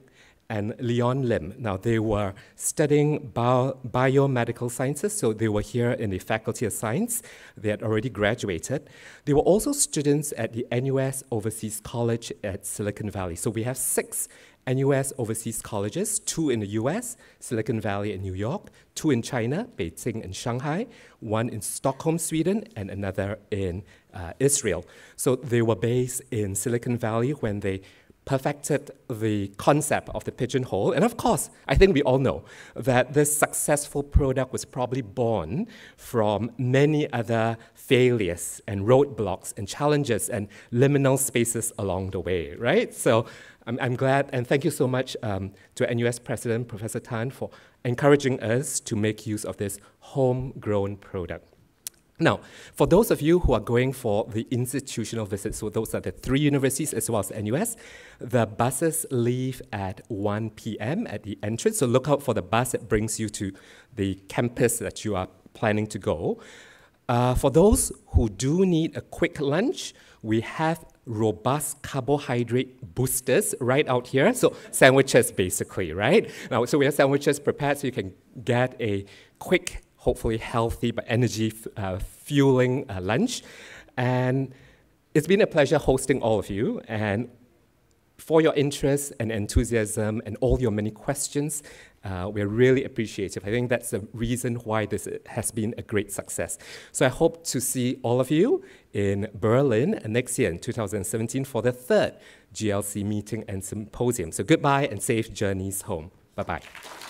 and Leon Lim. Now, they were studying bio biomedical sciences, so they were here in the Faculty of Science. They had already graduated. They were also students at the N U S Overseas College at Silicon Valley. So we have six N U S Overseas Colleges, two in the U S, Silicon Valley and New York, two in China, Beijing and Shanghai, one in Stockholm, Sweden, and another in uh, Israel. So they were based in Silicon Valley when they perfected the concept of the pigeonhole. And of course, I think we all know that this successful product was probably born from many other failures and roadblocks and challenges and liminal spaces along the way, right? So I'm, I'm glad, and thank you so much um, to N U S President, Professor Tan, for encouraging us to make use of this homegrown product. Now, for those of you who are going for the institutional visits, so those are the three universities as well as N U S, the buses leave at one p m at the entrance, so look out for the bus that brings you to the campus that you are planning to go. Uh, for those who do need a quick lunch, we have robust carbohydrate boosters right out here, so sandwiches basically, right? Now, so we have sandwiches prepared so you can get a quick, hopefully healthy but energy uh, fueling uh, lunch. And it's been a pleasure hosting all of you, and for your interest and enthusiasm and all your many questions, uh, we're really appreciative. I think that's the reason why this has been a great success. So I hope to see all of you in Berlin next year in two thousand seventeen for the third G L C meeting and symposium. So goodbye and safe journeys home. Bye-bye.